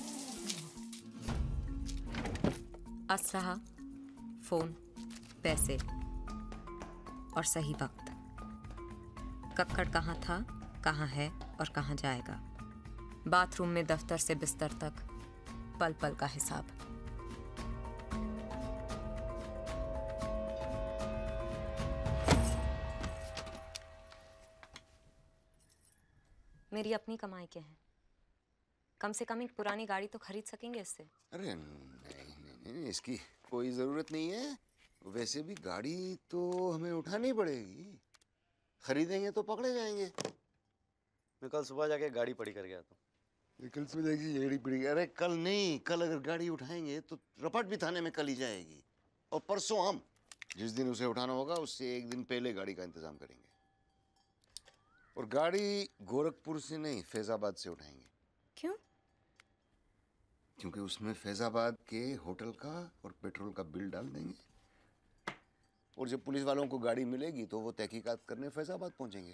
असलहा, फोन, पैसे और सही वक्त। कक्कड़ कहाँ था, कहाँ है और कहाँ जाएगा। बाथरूम में दफ्तर से बिस्तर तक पल पल का हिसाब। मेरी अपनी कमाई के हैं, कम से कम एक पुरानी गाड़ी तो खरीद सकेंगे इससे। अरे नहीं नहीं नहीं, इसकी कोई जरूरत नहीं है। वैसे भी गाड़ी तो हमें उठानी पड़ेगी, खरीदेंगे तो पकड़े जाएंगे। मैं कल सुबह जाके गाड़ी पड़ी कर गया था। कल सुबह जाएगी गाड़ी पड़ी? अरे कल नहीं, कल अगर गाड़ी उठाएंगे तो रपट भी थाने में कल ही जाएगी। और परसों हम जिस दिन उसे उठाना होगा उससे एक दिन पहले गाड़ी का इंतजाम करेंगे। और गाड़ी गोरखपुर से नहीं, फैजाबाद से उठाएंगे। क्यों? क्योंकि उसमें फैजाबाद के होटल का और पेट्रोल का बिल डाल देंगे, और जब पुलिस वालों को गाड़ी मिलेगी तो वो तहकीकात करने फैजाबाद पहुंचेंगे।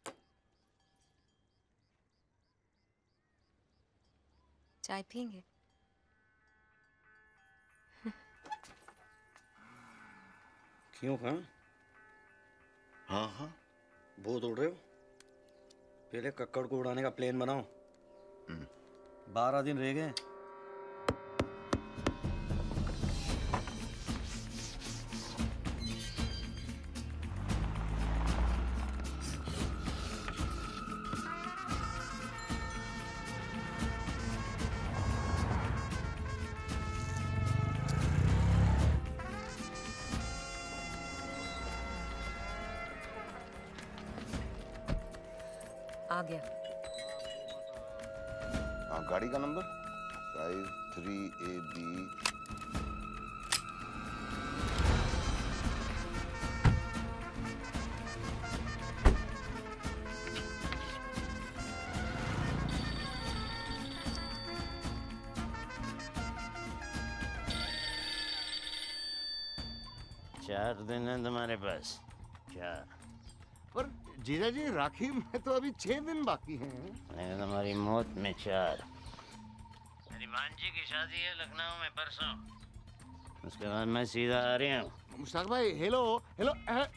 चाय पियेंगे? क्यों? हाँ हाँ हाँ, बहुत उड़ रहे हो। पहले कक्कड़ को उड़ाने का प्लान बनाओ। बारह दिन रह गए। आ गया। हाँ, गाड़ी का number five three A B. चार दिन है तुम्हारे पास। चार। पर जीजा जी, राखी में तो अभी छह दिन बाकी हैं। नहीं, तुम्हारी मौत में चार। मेरी भांजी की शादी है लखनऊ में परसों, उसके बाद मैं सीधा आ रही हूँ। मुश्ताक भाई, हेलो हेलो।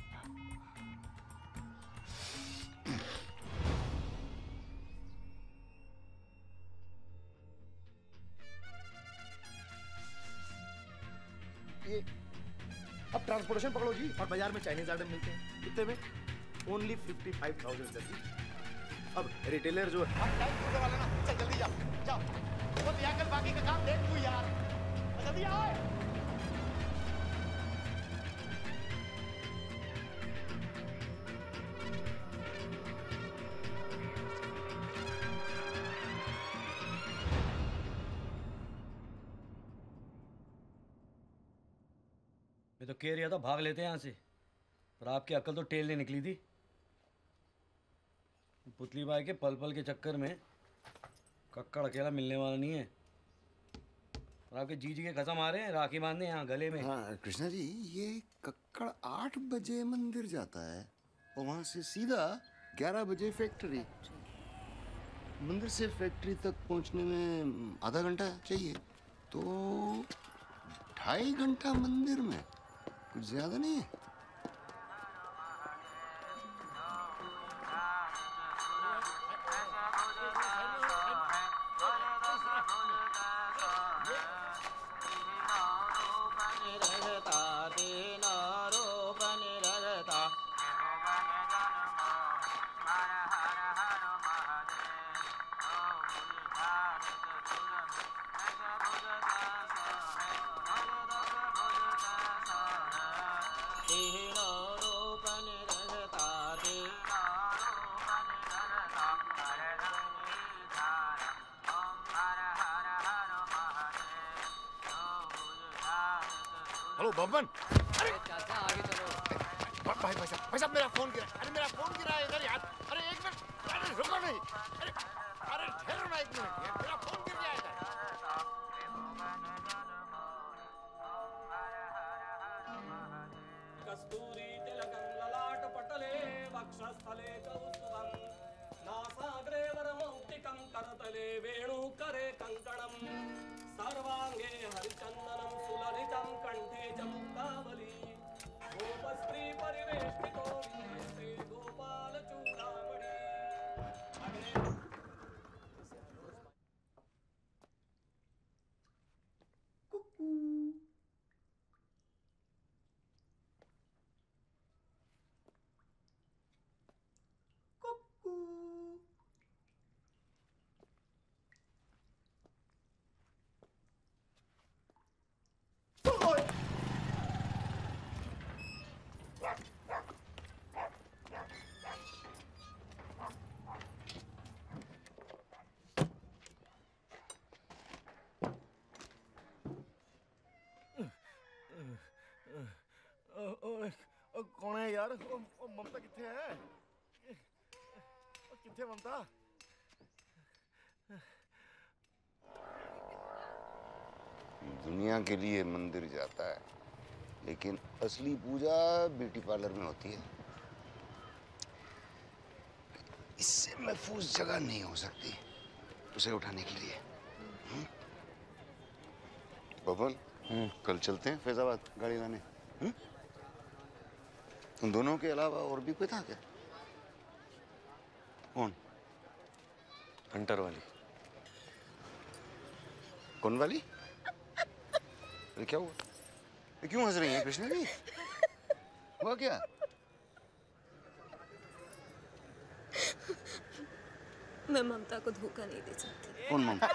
ये अब ट्रांसपोर्टेशन पकड़ो जी, और बाजार में चाइनीज आइटम मिलते हैं। कितने में? ओनली फिफ्टी फाइव थाउजेंड जल्दी। अब रिटेलर जो है, चल जल्दी जा, जाओ। वो कर बाकी का काम देख तू यार, जल्दी आओ। मैं तो कह रहा था भाग लेते हैं यहाँ से, पर आपकी अक्ल तो टेल नहीं निकली थी। पुतली बाई के पल पल के चक्कर में कक्कड़ अकेला मिलने वाला नहीं है। और आपके जीजी के कसम आ रहे हैं राखी बांधने यहाँ गले में। हाँ कृष्णा जी, ये कक्कड़ आठ बजे मंदिर जाता है और वहाँ से सीधा ग्यारह बजे फैक्ट्री। मंदिर से फैक्ट्री तक पहुँचने में आधा घंटा चाहिए, तो ढाई घंटा मंदिर में कुछ ज्यादा नहीं है? हेलो बब्बन। अरे चाचा आगे चलो। भाई भाई साहब, भाई साहब मेरा फोन गिरा। अरे मेरा फोन गिरा है इधर यार। अरे एक मिनट, अरे रुको नहीं। अरे अरे ठहरो ना एक मिनट यार, मेरा फोन गिर गया इधर। कस्तूरी तिलकं ललाट पटले वक्षस्थले कौस्तुभं नासाग्रे वरमौक्तिकं करतले वेणुकरे कङ्कणं सर्वांगे हरिचन्दनं सुललितं कंठे च मुक्तावली गोपस्त्री परिवेष्टितो विन्यस्ते गोपालचूडामणि। कौन है यार? ओ, ओ, ममता किथे है? ओ, किथे ममता? दुनिया के लिए मंदिर जाता है, लेकिन असली पूजा ब्यूटी पार्लर में होती है। इससे महफूज जगह नहीं हो सकती उसे उठाने के लिए। बबन, कल चलते हैं फैजाबाद गाड़ी लाने। हुँ? उन दोनों के अलावा और भी कोई था क्या? कौन? हंटर वाली। कौन वाली? अरे क्या हुआ? ये क्यों हंस रही हैं कृष्णा जी? हुआ क्या? मैं ममता को धोखा नहीं दे सकती। कौन ममता?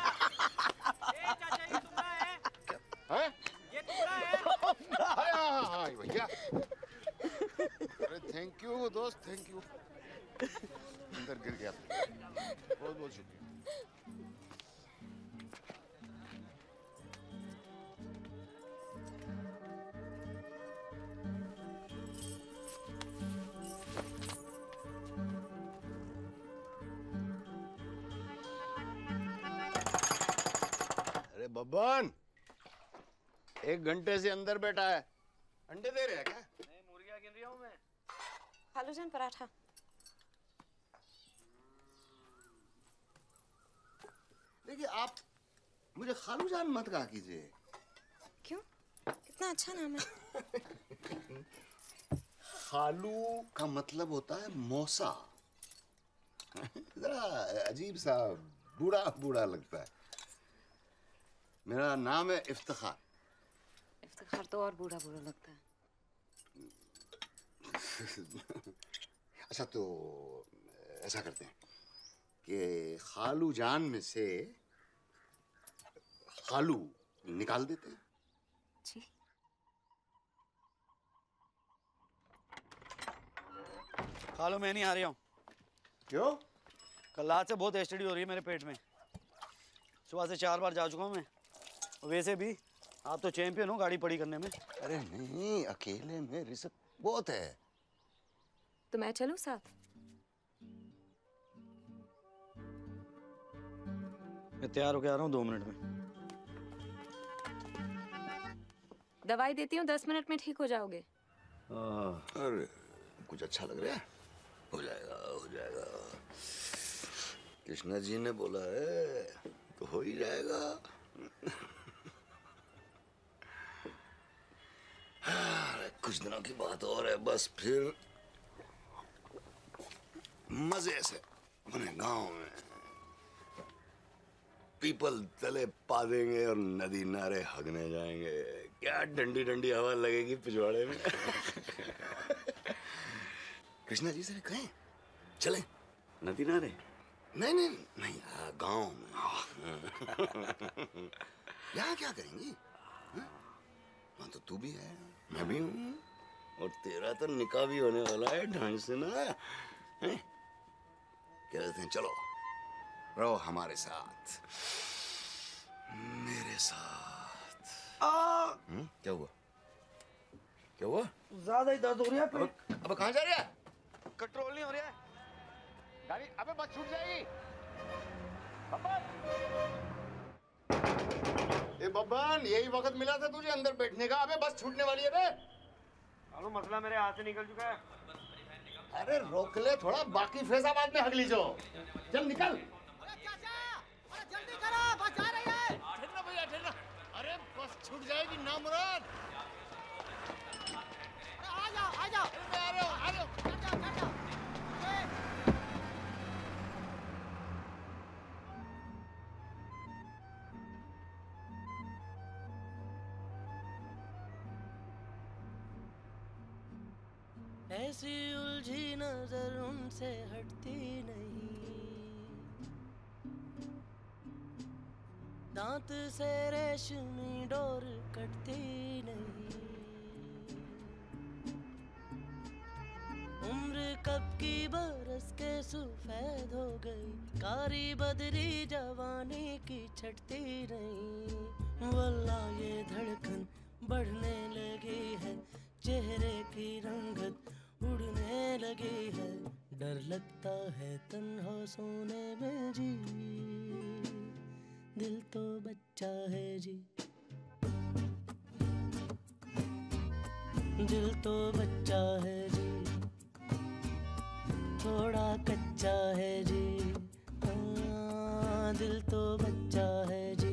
है? ये तुम्हारा है? हाँ हाँ हाँ भैया। अरे थैंक यू दोस्त, थैंक यू। अंदर गिर गया, बहुत बहुत शुक्रिया। अरे बब्बन, एक घंटे से अंदर बैठा है, अंडे दे रहे हैं क्या? नहीं, मुर्गियां गिन रहा हूं मैं। खालूजान पराठा। देखिए आप मुझे खालूजान मत कहा कीजिए। क्यों? कितना अच्छा नाम है। खालू का मतलब होता है मौसा। जरा अजीब सा बूढ़ा बूढ़ा लगता है। मेरा नाम है इफ्तिखार। इफ्तिखार तो और बूढ़ा बूढ़ा लगता है। अच्छा तो ऐसा करते हैं कि खालूजान में से खालू निकाल देते हैं। जी। खालो, मैं नहीं आ रहा हूँ। क्यों? कल रात से बहुत एसिडिटी हो रही है मेरे पेट में। सुबह से चार बार जा चुका हूँ मैं। वैसे भी आप तो चैंपियन हो गाड़ी पड़ी करने में। अरे नहीं, अकेले में रिस्क बहुत है। तो मैं चलूं साथ? मैं तैयार होके आ रहा हूँ दो मिनट में। दवाई देती हूँ, दस मिनट में ठीक हो जाओगे। अरे कुछ अच्छा लग रहा है? हो जाएगा हो जाएगा। कृष्णा जी ने बोला है तो हो ही जाएगा। कुछ दिनों की बात और है, बस फिर मजे से अपने गांव में पीपल तले पा देंगे और नदी नारे हगने जाएंगे। क्या डंडी डंडी हवा लगेगी पिछवाड़े में। कृष्णा जी से भी कहें चलें नदी नारे? नहीं नहीं नहीं, गांव में। यहाँ क्या करेंगी? वहाँ तो तू भी है, मैं भी हूँ, और तेरा तो निकाह भी होने वाला है ढंग से ना। हैं? क्या कहते हैं, चलो रहो हमारे साथ, मेरे साथ। आ! हुँ? क्या हुआ? क्या हुआ? ज्यादा ही दर्द हो रहा है। अब अब कहाँ जा रही है? कंट्रोल नहीं हो रहा है गाड़ी। अबे बस छूट जाएगी। बब्बन, ए बब्बन, यही वक्त मिला था तुझे अंदर बैठने का। अबे बस छूटने वाली है बे। अरे मसला मेरे हाथ से निकल चुका है। अरे रोक ले थोड़ा, बाकी फैजाबाद में हग लीजो। चल निकल। जल्दी करो, बस जा रही है। ठहरना भैया ठहरना। अरे बस छूट जाएगी ना मुराद। आ जाओ आ जाओ। आ रहे हो आ रहे हो। चढ़ जाओ चढ़ जाओ। ऐसी उलझी नजर उनसे हटती नहीं, दांत से रेशमी डोर कटती नहीं। उम्र कब की बरस के सफेद हो गई, कारी बदरी जवानी की छटती नहीं। वल्लाह ये धड़कन बढ़ने लगी है, चेहरे की रंगत उड़ने लगी है। डर लगता है तन्हा सोने में जी, दिल तो बच्चा है जी, दिल तो बच्चा है जी, थोड़ा कच्चा है जी। हाँ, दिल तो बच्चा है जी।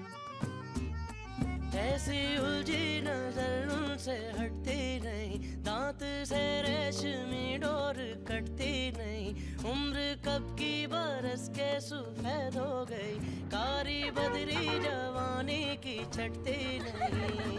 ऐसी उलझी नजर उनसे हटती नहीं, दांत से रेशमी डोर कटती नहीं। उम्र कब की बरस के सफेद हो गई, कारी बदरी जवानी की छटती नहीं।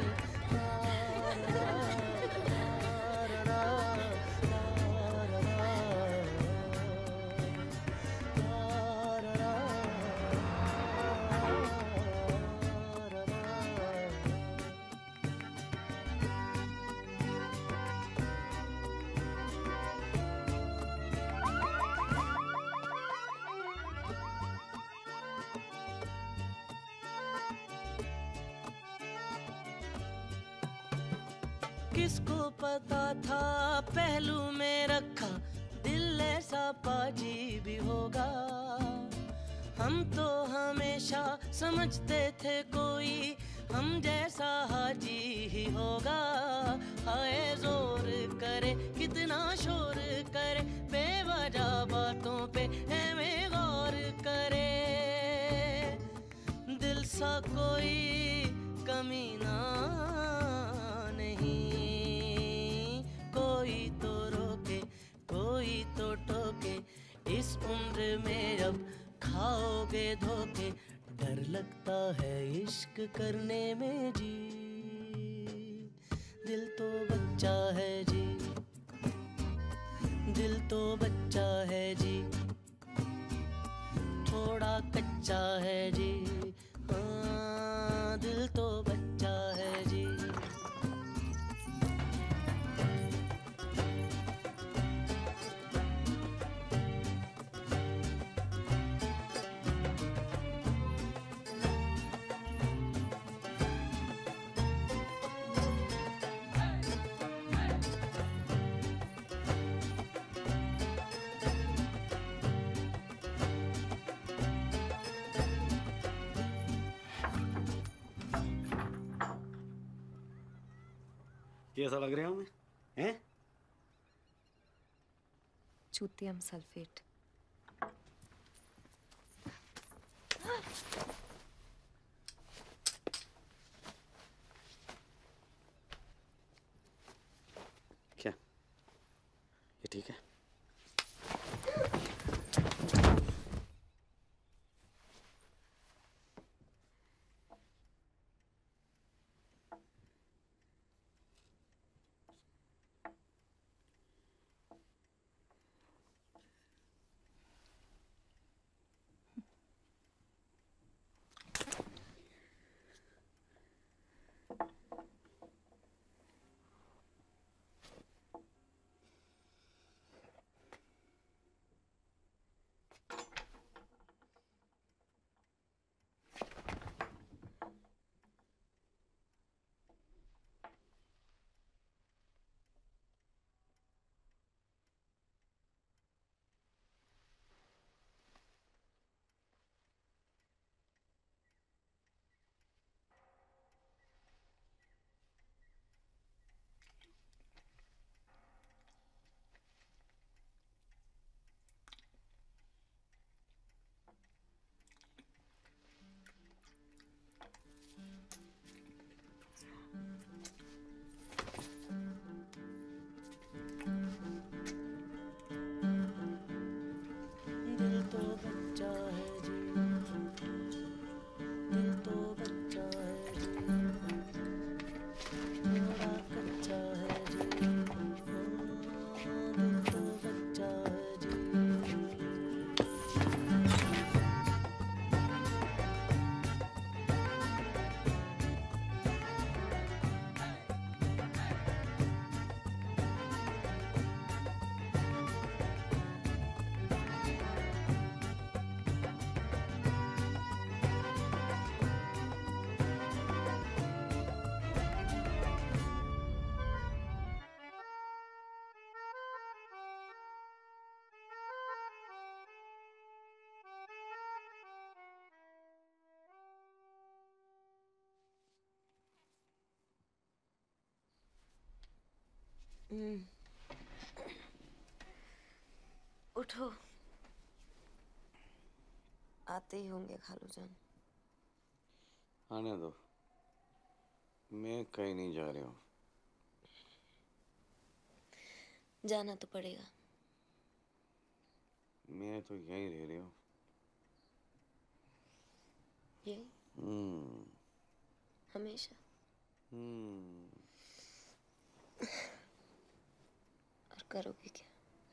किसको पता था पहलू में रखा दिल ऐसा पाजी भी होगा। हम तो हमेशा समझते थे कोई हम जैसा हाजी ही होगा। हाय जोर करे कितना शोर करे, बेवजह बातों पे हमें गौर करे। दिल सा कोई कमीना इस उम्र में अब खाओगे धोखे। डर लगता है इश्क करने में जी, दिल तो बच्चा है जी, दिल तो बच्चा है जी, थोड़ा कच्चा है जी। हाँ, दिल तो बच्चा है जी। कैसा लग रहा हूँ मैं? हैं? चूतियम सल्फेट। क्या ये ठीक है? दिल तो बच्चा है जी, दिल तो बच्चा है जी, थोड़ा कच्चा है जी, हाँ, दिल तो बच्चा है जी। हम्म, उठो, आते ही होंगे खालूजान। आने दो, मैं कहीं नहीं जा रहा हूँ। जाना तो पड़ेगा। मैं तो यहीं रह रहा हूँ। ये हम्म हमेशा। हम्म और करोगे क्या?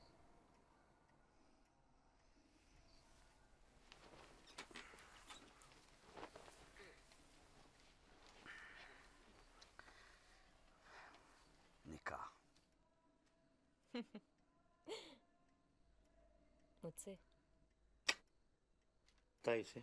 निकाह। मुझसे? ताई से।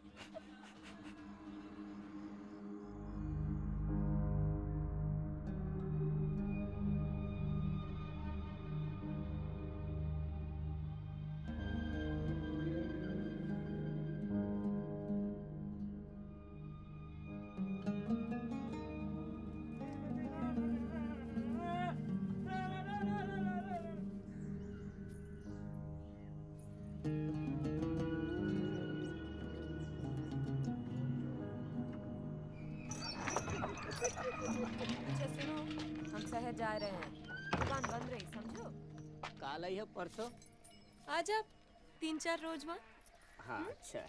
अच्छा सुनो, हम शहर जा रहे हैं, दुकान बंद रही समझो। काल आई हो परसों? आज आप तीन चार रोज में। हाँ अच्छा।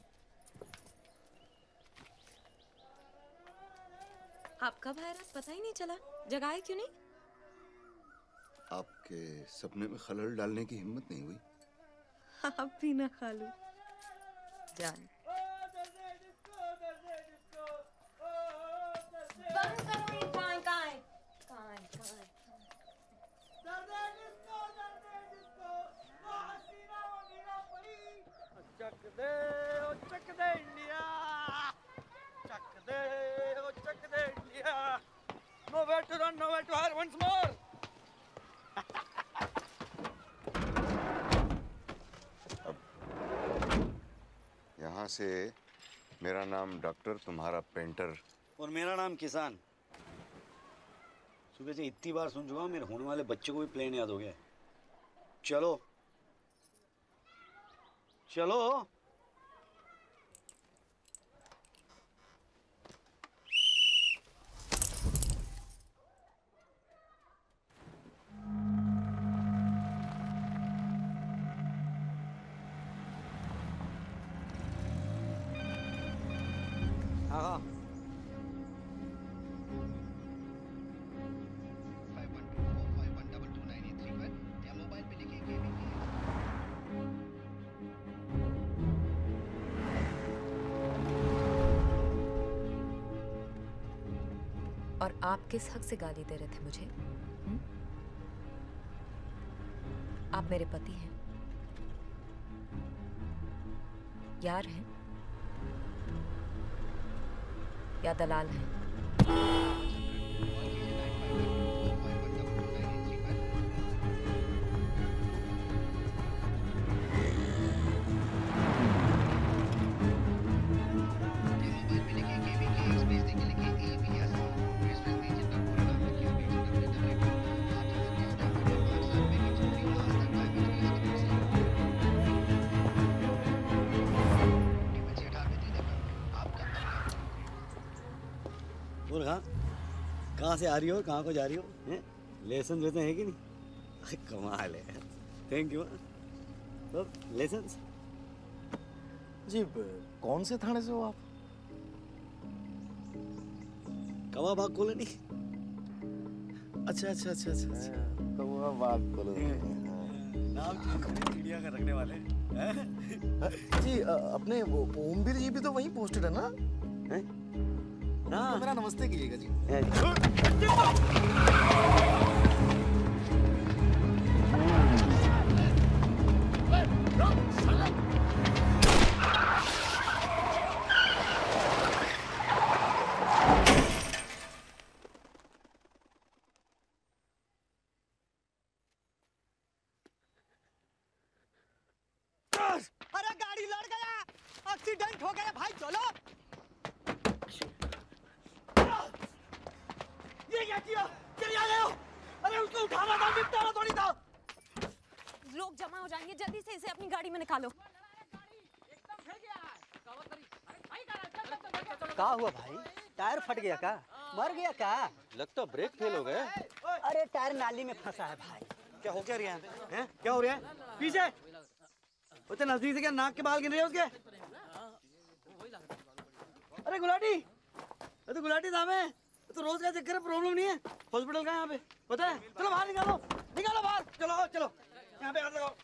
आपका वायरस पता ही नहीं चला, जगाए क्यों नहीं? आपके सपने में खलल डालने की हिम्मत नहीं हुई? आप भी ना खालू जान। चक दे ओ चक दे इंडिया, चक दे ओ चक दे India, nowhere to run, nowhere to hide once more. यहाँ से मेरा नाम डॉक्टर, तुम्हारा पेंटर। और मेरा नाम किसान। सुबह से इतनी बार सुन चुका हूँ, मेरे होने वाले बच्चे को भी प्लेन याद हो गया है। चलो चलो। हाँ और आप किस हक से गाली दे रहे थे मुझे? हुँ? आप मेरे पति हैं, यार हैं या दलाल हैं? बोल कहाँ कहाँ से आ रही हो, कहाँ को जा रही हो? हैं लेसन लेते हैं कि नहीं? अरे कमाल है। Thank you. तो लेसन जी कौन से थाने से हो आप? कवा बाग कॉलोनी। अच्छा अच्छा अच्छा अच्छा कवा बाग कॉलोनी। नाम चिड़िया का रखने वाले हैं जी। अपने वो ओमवीर जी भी तो वहीं पोस्टेड है ना? हैं? तो मेरा नमस्ते कीजिएगा जी। अरे गाड़ी लड़ गया, एक्सीडेंट हो गया भाई, चलो। ये क्या किया? चले आ गए हो? अरे उसको उठाना था, निपटाना थोड़ी था। लोग जमा हो जाएंगे, जल्दी से इसे अपनी गाड़ी में निकालो। क्या हुआ भाई? टायर फट गया क्या? मर गया क्या? लगता ब्रेक फेल हो गए। अरे टायर नाली में फंसा है भाई। क्या हो क्या रहा है? हैं? क्या हो रहा है? पीछे उतने नजदीक से क्या नाक के बाल गिर रहे हैं उसके? अरे गुलाटी, अरे तो गुलाटी साहब है तो रोज का चक्कर है, प्रॉब्लम नहीं है। हॉस्पिटल का यहाँ पे पता है? चलो बाहर निकालो, निकालो बाहर। चलो चलो यहाँ पे हाथ लगाओ।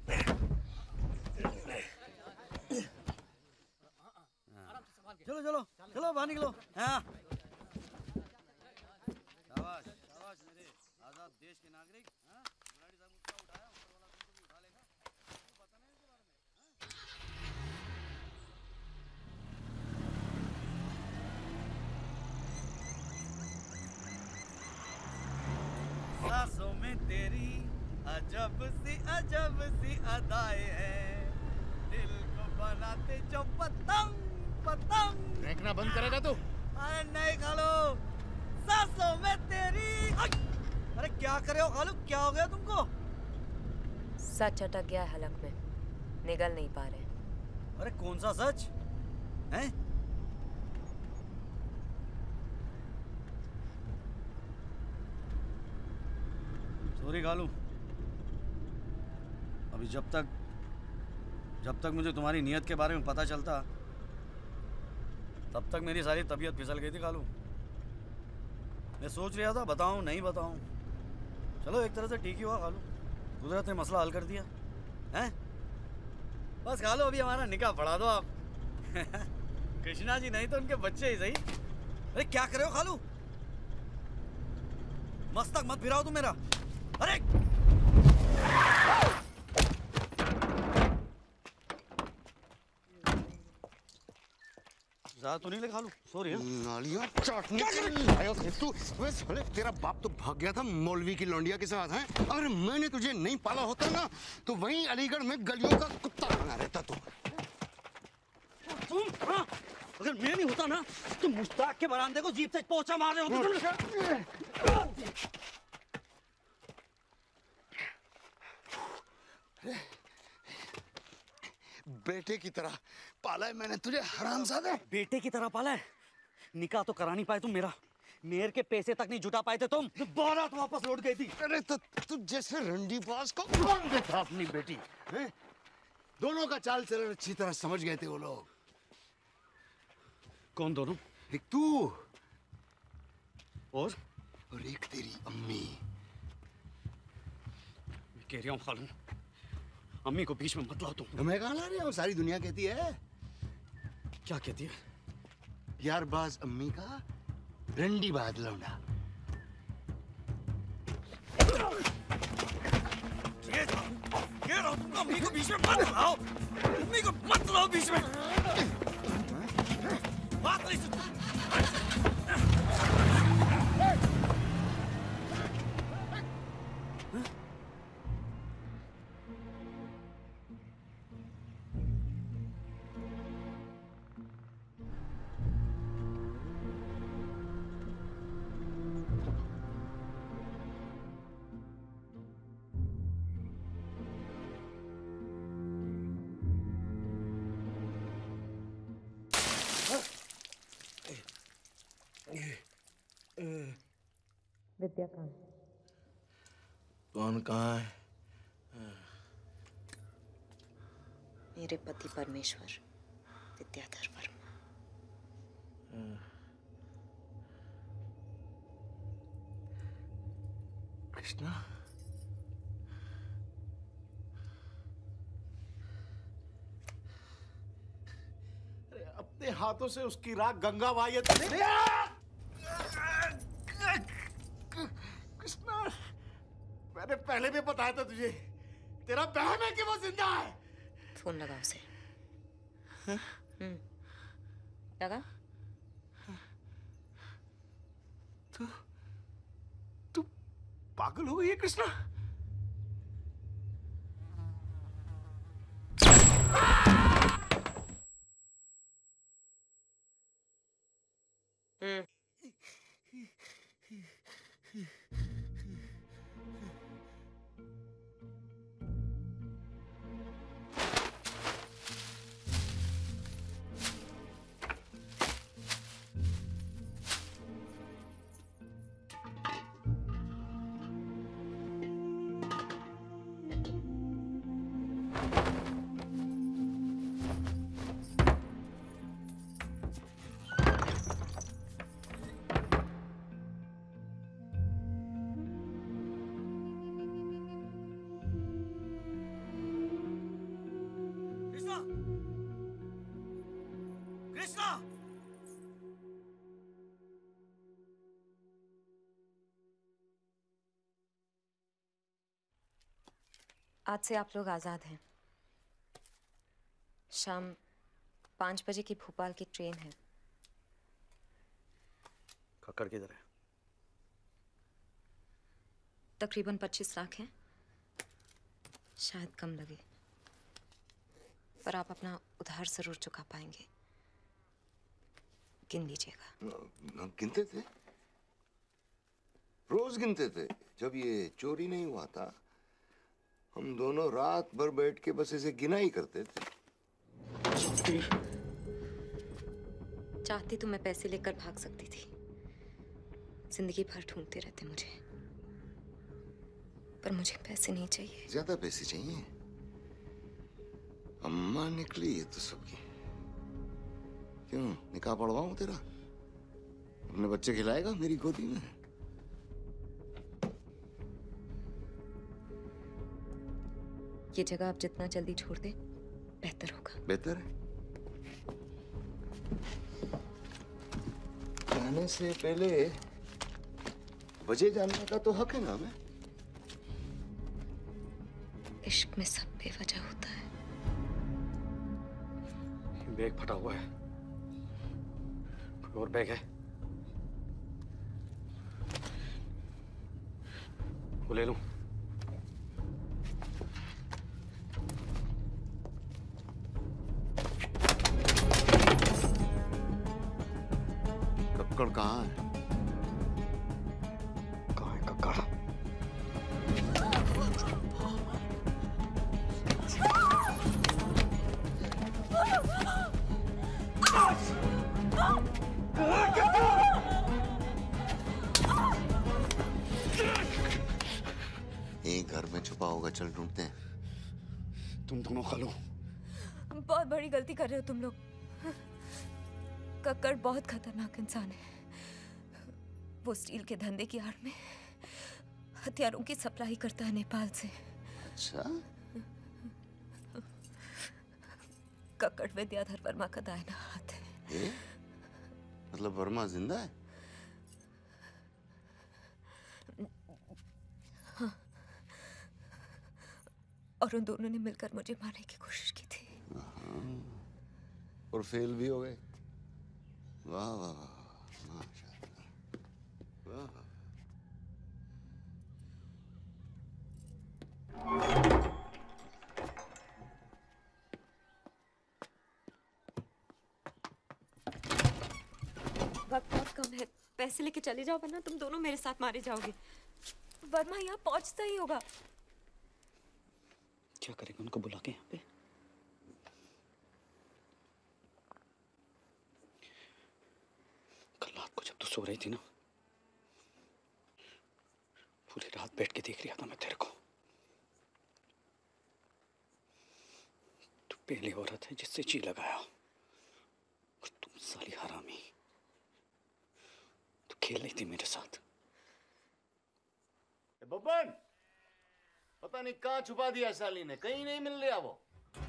चलो चलो चलो बाहर निकलो। हाँ शाबाश शाबाश मेरे आजाद देश के नागरिक। हाँ गुलाटी साहब मुझको उठाया, ऊपर वाला तुमको भी उठा लेगा। पता नहीं इसके बारे में। सांसों में तेरी अजब सी अजब सी अदाएं हैं, दिल को बनाते जो पतंग पतंग। फेंकना बंद करेगा तू? अरे नहीं खालू, सांसों में तेरी। अरे क्या करे हो खालू, क्या हो गया तुमको? सच अटक गया है हलक में, निगल नहीं पा रहे। अरे कौन सा सच है? सॉरी खालू, अभी जब तक जब तक मुझे तुम्हारी नीयत के बारे में पता चलता तब तक मेरी सारी तबीयत फिसल गई थी खालू। मैं सोच रहा था बताऊं नहीं बताऊं। चलो एक तरह से ठीक ही हुआ खालू, कुदरत ने मसला हल कर दिया हैं। बस खालू अभी हमारा निकाह पढ़ा दो आप। कृष्णा जी नहीं तो उनके बच्चे ही सही। अरे क्या कर रहे हो खालू? मस्तक मत फिराओ तुम मेरा। अरे ज्यादा तो नहीं ले खालू, सॉरी। नालियां चाटने आया थे तू। वे साले तेरा बाप तो भाग गया था मौलवी की लौंडिया के साथ हैं। अगर मैंने तुझे नहीं पाला होता ना तो वहीं अलीगढ़ में गलियों का कुत्ता बना रहता तू। तुम हाँ, अगर मैं नहीं होता ना तो मुश्ताक के बरामदे को जीप से पोंछा मार रहे होते। बेटे की तरह पाला है मैंने तुझे, हरामजादा। बेटे की तरह पाला है? निकाह तो करा नहीं पाए तुम मेरा, मेयर के पैसे तक नहीं जुटा पाए थे तुम, तो बारात वापस लौट गई थी। अरे तो तू जैसे रंडीबाज को कौन देखा अपनी बेटी है? दोनों का चाल चलन अच्छी तरह समझ गए थे वो लोग। कौन दोनों? एक तू और और एक तेरी अम्मी। मैं कह रहा हूँ खालू, अम्मी को बीच में मत लाओ तुम। मैं कहाँ ला रहा हूँ, सारी दुनिया कहती है। क्या कहती है? यारबाज अम्मी का रंडीबाज लौंडा। अम्मी को बीच में मत लाओ, अम्मी को मत लाओ बीच में। बात नहीं सुनता। विद्या कहाँ? कौन कहाँ है? मेरे पति परमेश्वर विद्याधर वर्मा। कृष्णा, अपने हाथों से उसकी राख गंगा बहाई है। कृष्णा, मैंने पहले भी बताया था तुझे, तेरा बहन है कि वो जिंदा है। फोन लगा उसे। हम्म, लगा। तू तू पागल हो गई है कृष्णा? हम्म। आज से आप लोग आज़ाद हैं। शाम पाँच बजे की भोपाल की ट्रेन है। खक्कर किधर है? तकरीबन पच्चीस लाख हैं, शायद कम लगे, पर आप अपना उधार जरूर चुका पाएंगे। गिन लीजिएगा। गिनते थे, रोज गिनते थे। जब ये चोरी नहीं हुआ था, हम दोनों रात भर बैठ के बस इसे गिना ही करते थे। चाहती तो मैं पैसे लेकर भाग सकती थी, जिंदगी भर ढूंढते रहते मुझे, पर मुझे पैसे नहीं चाहिए। ज्यादा पैसे चाहिए? अम्मा निकली है तो सबकी। क्यों, निकाह पढ़वाऊं तेरा? अपने बच्चे खिलाएगा मेरी गोदी में? ये जगह आप जितना जल्दी छोड़ दे बेहतर होगा। बेहतर है। जाने से पहले वजह जानने का तो हक है ना हमें। इश्क में सब बेवजह होता है। बैग फटा हुआ है, कोई और बैग है? वो ले लूं? कक्कड़ कहाँ है? कहाँ है कक्कड़? एक घर में छुपा होगा, चल ढूंढते हैं। तुम दोनों खालो। बहुत बड़ी गलती कर रहे हो तुम लोग। कक्कड़ बहुत खतरनाक इंसान है। वो स्टील के धंधे की आड़ में हथियारों की सप्लाई करता है नेपाल से। अच्छा? कक्कड़ विद्याधर वर्मा का दाहिना हाथ है। ए? मतलब वर्मा जिंदा है? हाँ। और उन दोनों ने मिलकर मुझे मारने की कोशिश की थी। और फेल भी हो गए। वाह वाह वाह, माशाल्लाह। वाह। वक्त बहुत कम है, पैसे लेके चले जाओ वरना तुम दोनों मेरे साथ मारे जाओगे। वर्मा यहाँ पहुंचता ही होगा। क्या करेंगे उनको बुला के यहाँ पे? कल रात को जब तू सो रही थी ना, पूरी रात बैठ के देख रहा था मैं तेरे को। तू पहली औरत है जिससे जी लगाया। तुम साली हरामी, तू खेल रही थी मेरे साथ। बब्बन, पता नहीं कहाँ छुपा दिया साली ने, कहीं नहीं मिल रहा वो।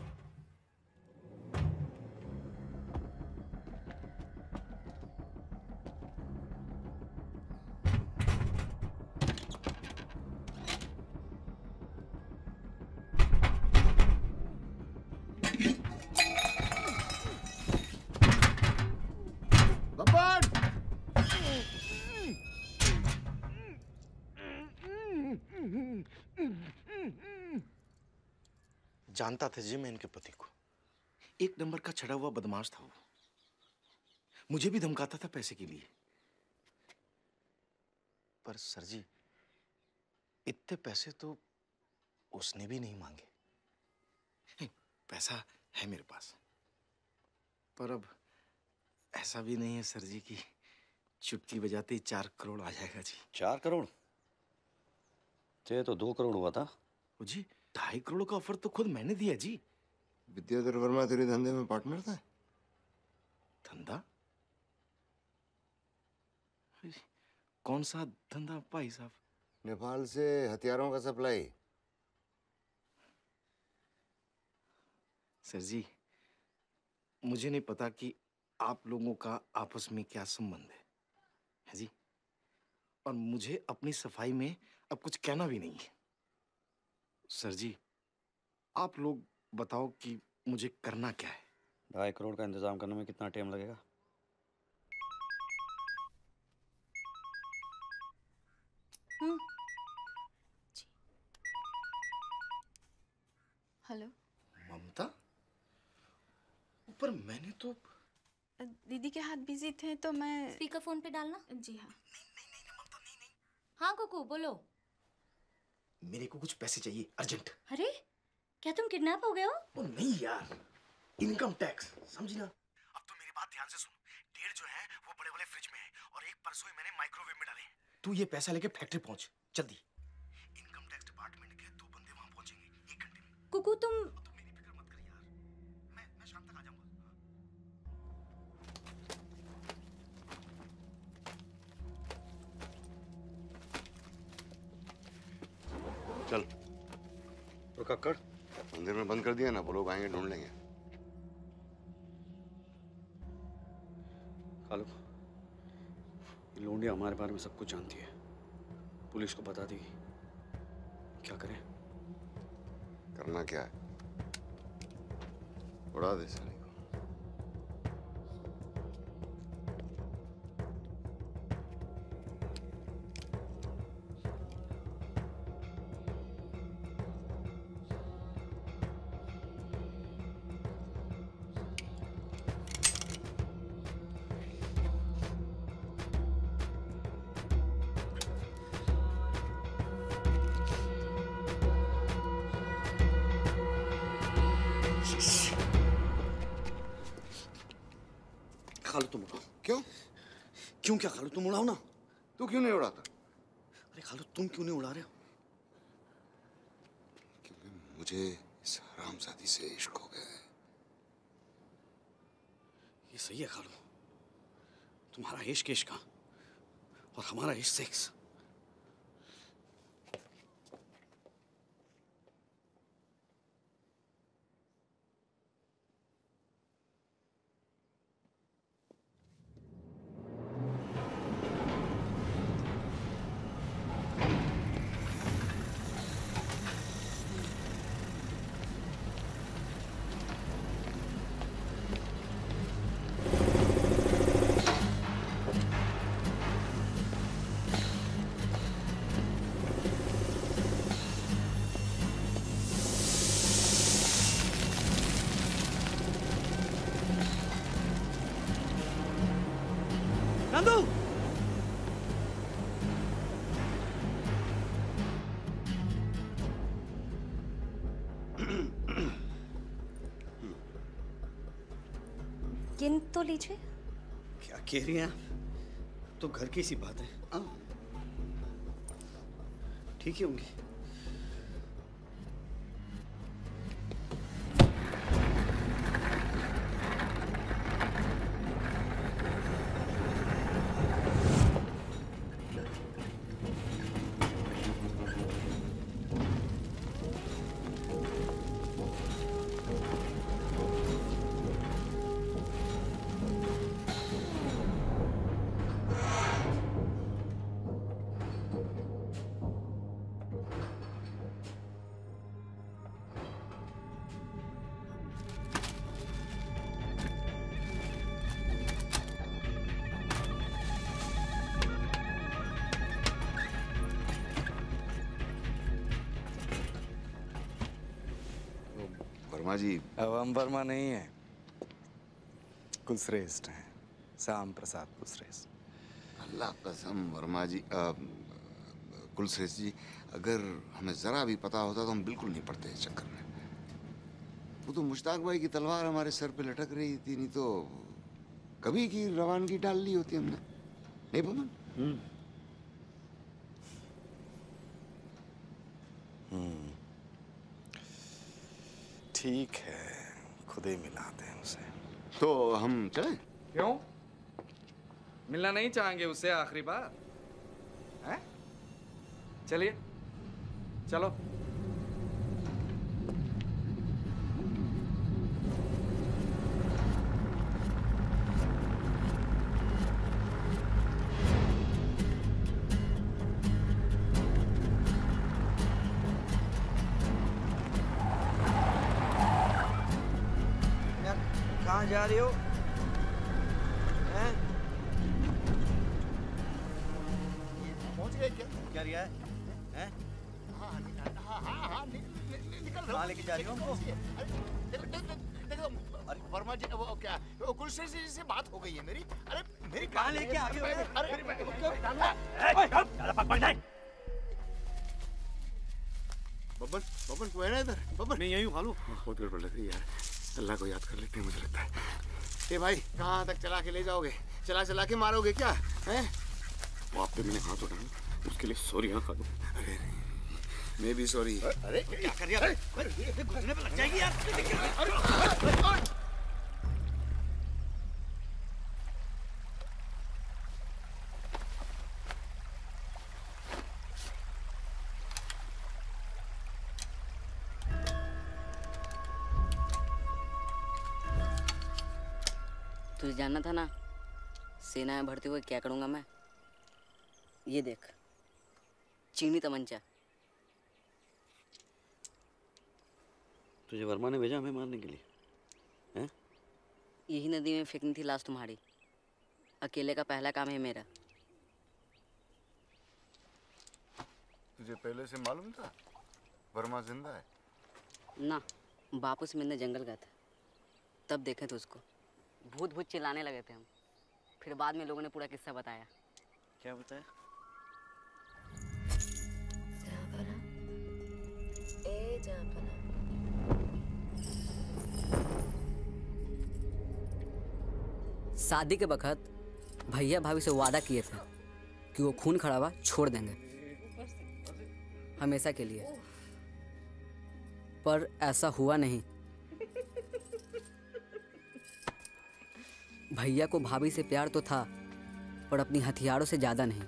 जानता था जी मैं इनके पति को। एक नंबर का चढ़ा हुआ बदमाश था वो। मुझे भी धमकाता था पैसे के लिए। पर सर जी, इतने पैसे तो उसने भी नहीं मांगे। पैसा है मेरे पास, पर अब ऐसा भी नहीं है सर जी कि चुटकी बजाते ही चार करोड़ आ जाएगा जी। चार करोड़? ते तो दो करोड़ हुआ था। जी ढाई करोड़ का ऑफर तो खुद मैंने दिया जी। विद्याधर वर्मा तेरे धंधे में पार्टनर था? धंधा? कौन सा धंधा भाई साहब? नेपाल से हथियारों का सप्लाई। सर जी, मुझे नहीं पता कि आप लोगों का आपस में क्या संबंध है, है जी। और मुझे अपनी सफाई में अब कुछ कहना भी नहीं है। सर जी, आप लोग बताओ कि मुझे करना क्या है? ढाई करोड़ का इंतजाम करने में कितना टाइम लगेगा? हम्म। हेलो ममता? ऊपर मैंने तो दीदी के हाथ बिजी थे तो मैं स्पीकर फोन पे डालना। जी हाँ। हाँ कुकू बोलो। मेरे को कुछ पैसे चाहिए अर्जेंट। अरे क्या तुम किडनैप हो गए हो? ओ नहीं यार, इनकम टैक्स, समझी ना। अब तो मेरी बात ध्यान से सुन। डेढ़ जो है वो बड़े वाले फ्रिज में है और एक परसों ही मैंने माइक्रोवेव में डाले। तू ये पैसा लेके फैक्ट्री पहुंच जल्दी। इनकम टैक्स डिपार्टमेंट के दो बंदे वहां पहुंचेंगे एक घंटे में। कुकू तुम तुम मेरी फिक्र मत कर यार, मैं मैं शाम तक आ जाऊंगा। चल। तो कक्कड़ मंदिर में बंद कर दिया ना, वो लोग आएंगे ढूंढ लेंगे। खालू, ये लोंडिया हमारे बारे में सब कुछ जानती है, पुलिस को बता देगी। क्या करें? करना क्या है? उड़ा दे साले को। खालू तुम उड़ाओ। क्यों? क्यों क्या खालू, तुम उड़ाओ ना। तू क्यों नहीं उड़ाता? अरे खालू तुम क्यों नहीं उड़ा रहे हो? क्योंकि मुझे इस हरामजादी से इश्क हो गया है। ये सही है खालू, तुम्हारा इश्क इश्क का और हमारा इश्क सेक्स। नंदू, गिन तो लीजिए। क्या कह रही हैं आप? तो घर की सी बात है। ठीक ही होंगी। वर्मा जी, अब हम वर्मा नहीं है, कुलश्रेष्ठ हैं, श्याम प्रसाद कुलश्रेष्ठ। अल्लाह कसम वर्मा जी, अ, कुलश्रेष्ठ जी, अगर हमें जरा भी पता होता तो हम बिल्कुल नहीं पड़ते इस चक्कर में। वो तो मुश्ताक भाई की तलवार हमारे सर पे लटक रही थी, नहीं तो कभी की रवानगी डाल ली होती हमने, नहीं बबन? हम्म हम्म ठीक है, खुद ही मिलाते हैं उसे। तो हम चलें? क्यों? मिलना नहीं चाहेंगे उससे आखिरी बार? हैं? चलिए, चलो। कहाँ जा रही हो? हैं? पहुंच गए क्या? क्या रिया है? हैं? हाँ हाँ हाँ हाँ निकल कहाँ लेके जा रही हो हमको? देखो वर्मा जी, वो क्या कुलश्रेष्ठ जी से बात हो गई है मेरी। अरे मेरी कहाँ लेके आ गए हो? अरे बब्बन, बब्बन तू है ना इधर? बब्बन मैं यहीं हूँ खालू। बहुत गड़बड़ लग रही है यार, अल्लाह को याद कर लेते हैं मुझे लगता है। ए भाई, कहाँ तक चला के ले जाओगे? चला चला के मारोगे क्या? हैं? वो आप पे मैंने हाथ उठाया, उसके लिए सॉरी हाँ खालू। अरे मैं भी सॉरी। अरे क्या कर रही है? अरे घुसने पे लग जाएगी यार। तुझे जानना था ना सेना में भर्ती हुए क्या करूँगा मैं? ये देख, चीनी तमंचा। तुझे वर्मा ने भेजा हमें मारने के लिए? हैं? यही नदी में फेंकनी थी लाश तुम्हारी। अकेले का पहला काम है मेरा। तुझे पहले से मालूम था वर्मा जिंदा है? ना, बापू से मिलने जंगल गया था, तब देखे थे उसको। भूत भूत चिल्लाने लगे थे हम। फिर बाद में लोगों ने पूरा किस्सा बताया। क्या बताया? ए जापना। शादी के वक्त भैया भाभी से वादा किए थे कि वो खून खराबा छोड़ देंगे हमेशा के लिए, पर ऐसा हुआ नहीं। भैया को भाभी से प्यार तो था, पर अपनी हथियारों से ज्यादा नहीं।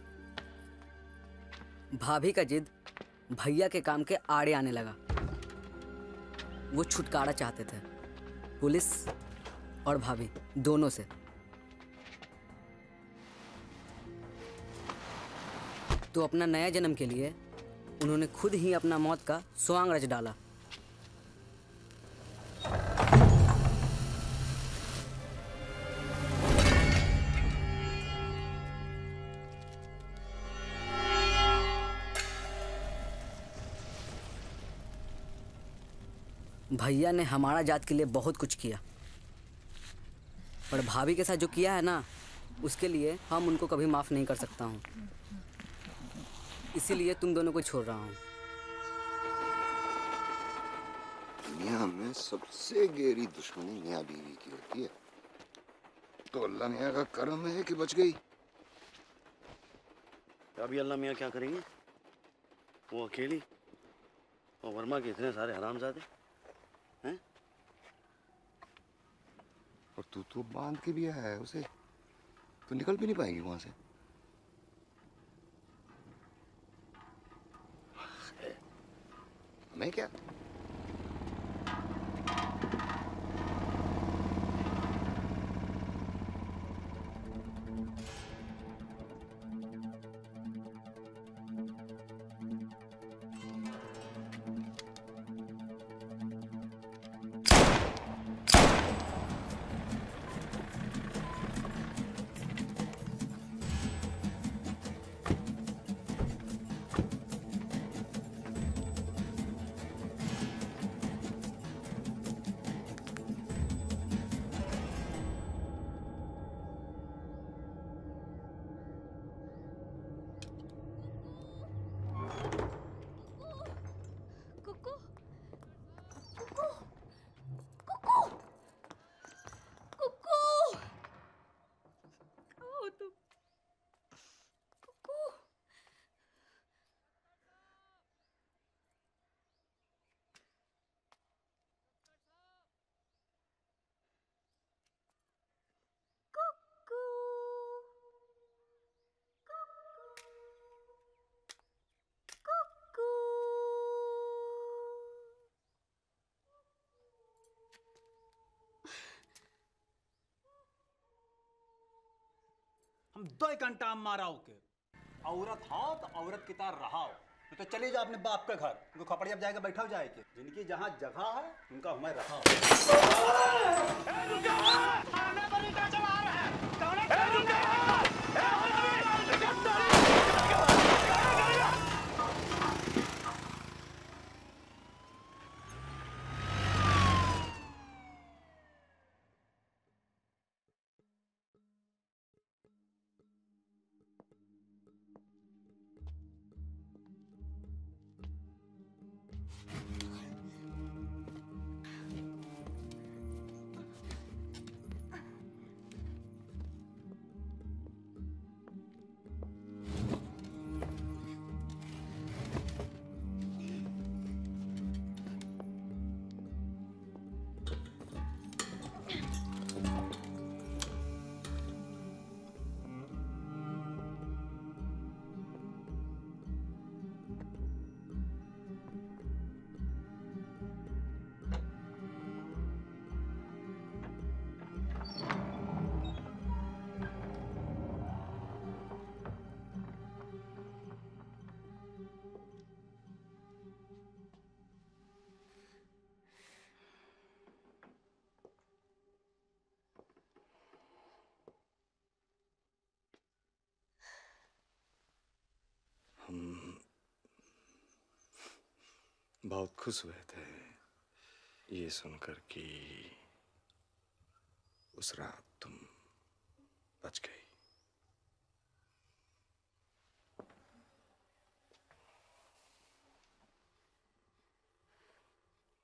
भाभी का जिद भैया के काम के आड़े आने लगा। वो छुटकारा चाहते थे, पुलिस और भाभी दोनों से। तो अपना नया जन्म के लिए उन्होंने खुद ही अपना मौत का स्वांग रच डाला। भैया ने हमारा जात के लिए बहुत कुछ किया, पर भाभी के साथ जो किया है ना, उसके लिए हम उनको कभी माफ नहीं कर सकता हूँ। इसीलिए तुम दोनों को छोड़ रहा हूँ। दुनिया में सबसे गहरी दुश्मनी मियाँ बीवी की होती है, तो अल्लाह मियाँ का करम है कि बच गई। अभी अल्लाह मियाँ क्या करेंगे? वो अकेली और वर्मा के इतने सारे हरामजादे हैं। और तू तो बांध के भी आया है उसे, तो निकल भी नहीं पाएगी वहां से। मैं क्या? हम दो घंटा हम मारा हो के औरत हो तो औरत की तरह रहा हो, तो चले जाओ अपने बाप के घर, उनको खपड़िया जाएगा बैठा हो जाए के। जिनकी जहाँ जगह है उनका हमें रखा हम बहुत खुश हुए थे ये सुनकर कि उस रात तुम बच गई।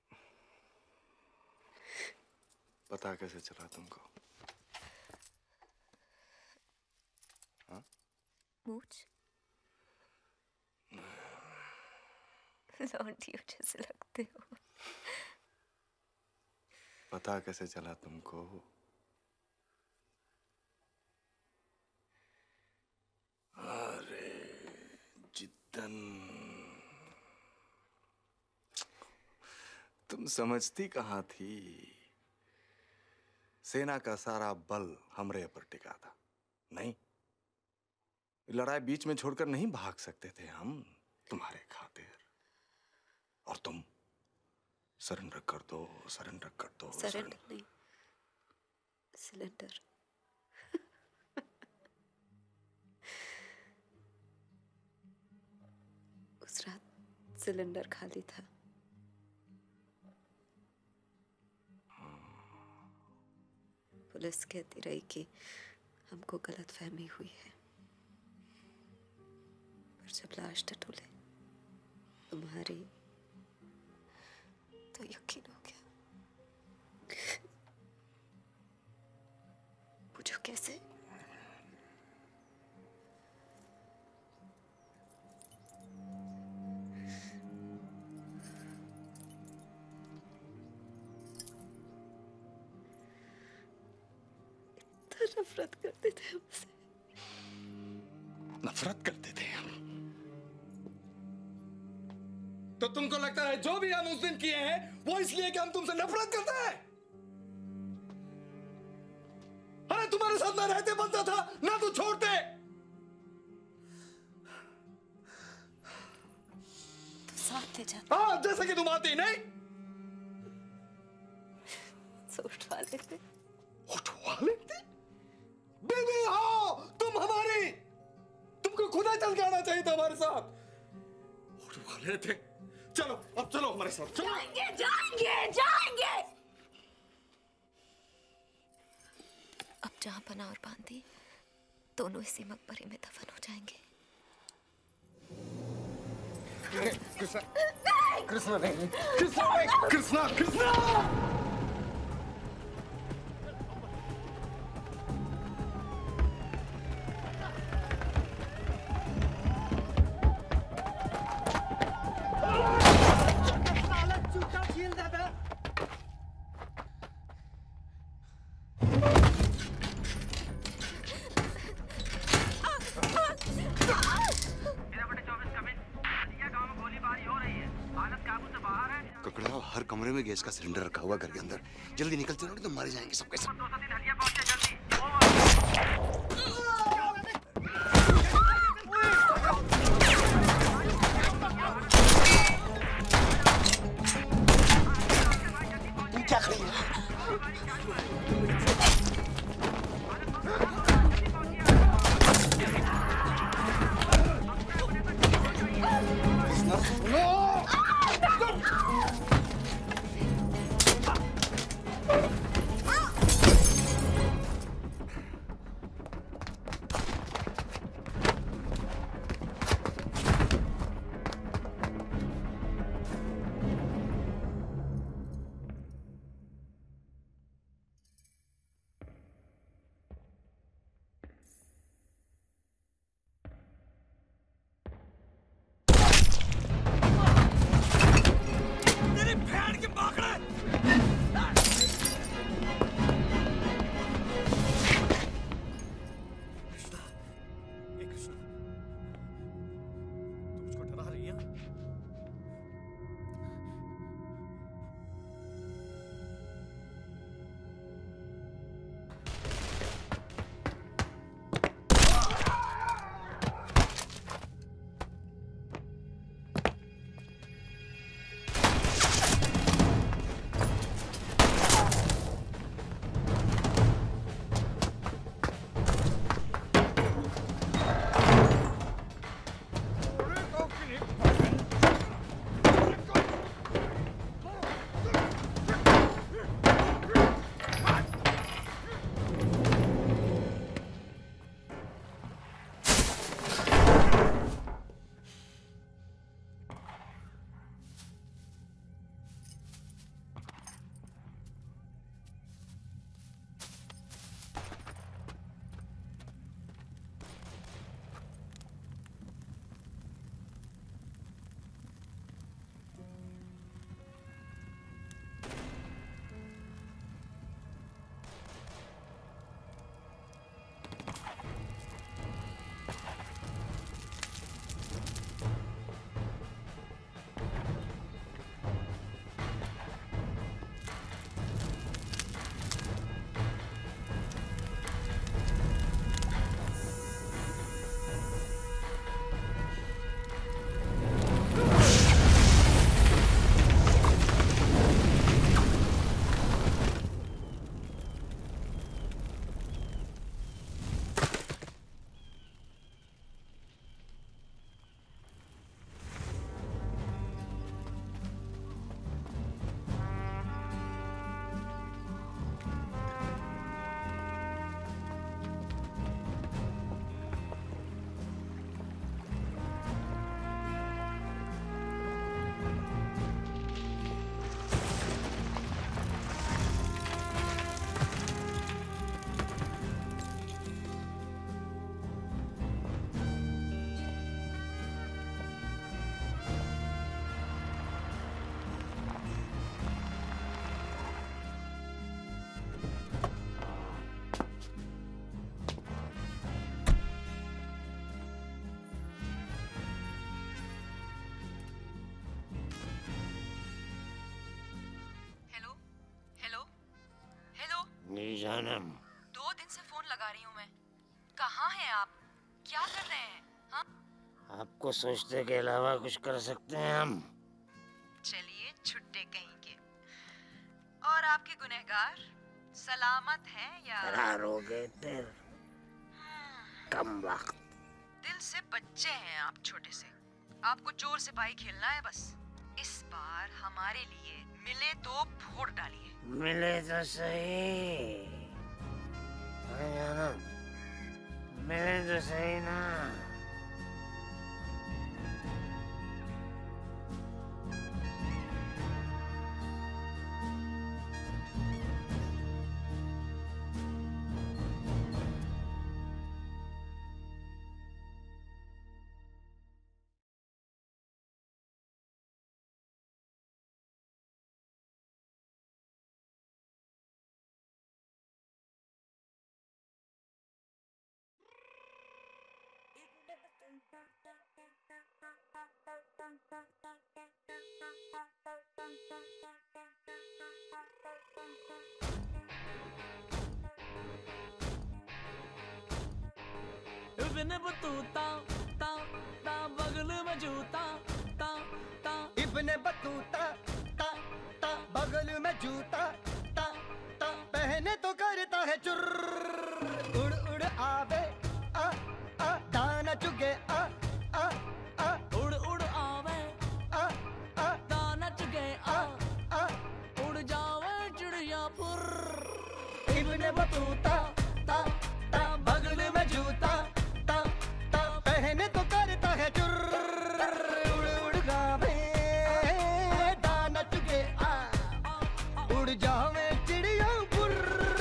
पता कैसे चला तुमको? स्मूच? लौंडियों जैसे लगते हो। पता कैसे चला तुमको? अरे जिद्दन, तुम समझती कहाँ थी? सेना का सारा बल हमरे पर टिका था। नहीं, लड़ाई बीच में छोड़कर नहीं भाग सकते थे हम तुम्हारे खातिर। और तुम सरेंडर कर दो, सरेंडर कर दो। सरेंडर नहीं, सिलेंडर। उस रात सिलेंडर खाली था। पुलिस कहती रही कि हमको गलतफहमी हुई है, पर जब लाश टटोले तुम्हारी, तो यकीन हो गया। पूछो कैसे? इतना नफरत करते थे हमसे। नफरत करते थे हम? तो तुमको लगता है जो भी हम उस दिन किए हैं वो इसलिए कि हम तुमसे नफरत करते हैं? अरे तुम्हारे साथ ना रहते बनता था, ना तो छोड़ते। तो साथ ले जाते। हाँ, जैसे कि तुम आती नहीं। तो उठवा लेते। उठवा लेते? बीवी हो तुम हमारी, तुमको खुदा चल के आना चाहिए था हमारे साथ। उठवा लेते। चलो अब चलो हमारे साथ, चलो। जाएंगे जाएंगे जाएंगे। अब जहां पना और बांधी दोनों इसी मकबरे में दफन हो जाएंगे। कृष्णा कृष्णा नहीं, कृष्णा नहीं, कृष्णा कृष्णा। कमरे में गैस का सिलेंडर रखा हुआ घर के अंदर। जल्दी निकलते रहो, तो मारे जाएंगे सबके सब। क्या खड़ी है? मेरी जानम। दो दिन से फोन लगा रही हूँ मैं। कहाँ हैं आप? क्या कर रहे हैं? हाँ? आपको सोचने के अलावा कुछ कर सकते हैं हम? चलिए छुट्टे कहीं के। और आपके गुनहगार सलामत हैं या? फरार हो गए तेर कम वक्त। दिल से बच्चे हैं आप, छोटे से। आपको चोर सिपाही खेलना है बस। इस बार हमारे लिए मिले तो वोट डालिए। मिले तो सही। हाँ जानम, मिले तो सही ना। इब्ने बतूता ता ता बगल में जूता ता ता इब्ने बतूता ता ता बगल में जूता ता ता पहने तो करता है चुर उड़ उड़ आवे आ आ दाना चुगे आ आ आ उड़ उड़ आवे आ आ दाना चुगे आ आ उड़ जावे चिड़िया फुर। इब्ने बतूता ता ता बगल में जूता ता ता पहने तो करता है चुर उड़ उड़ गावे दाना चुगे आ उड़ जावे चिड़िया फुर।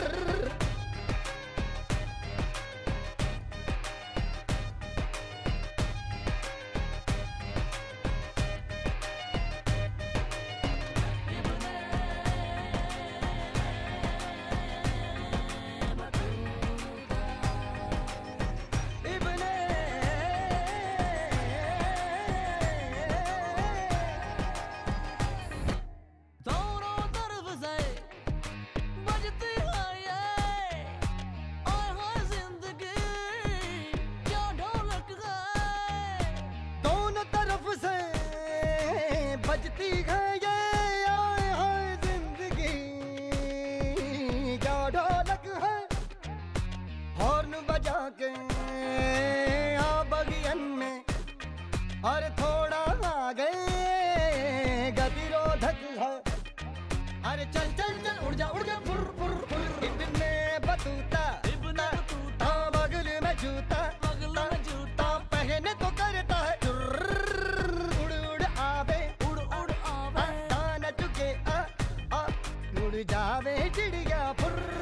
दोनों तरफ से बजती है ये आए हाय जिंदगी क्या ढोलक है। दोनों तरफ से बजती है ये आए हाय जिंदगी क्या ढोलक है। हॉर्न बजा के आ बगियन में और थोड़ा आगे गतिरोधक है। अरे चल चल चल उड़ जा उड़ जा फुर फुर फुर। इब्ने बतूता इब्ने बतूता हाँ बगल में जूता बगल में जूता पहने तो करता है उड़ उड़ आवे उड़ उड़ आवे दाना चुके आ आ उड़ जावे चिड़िया फुर।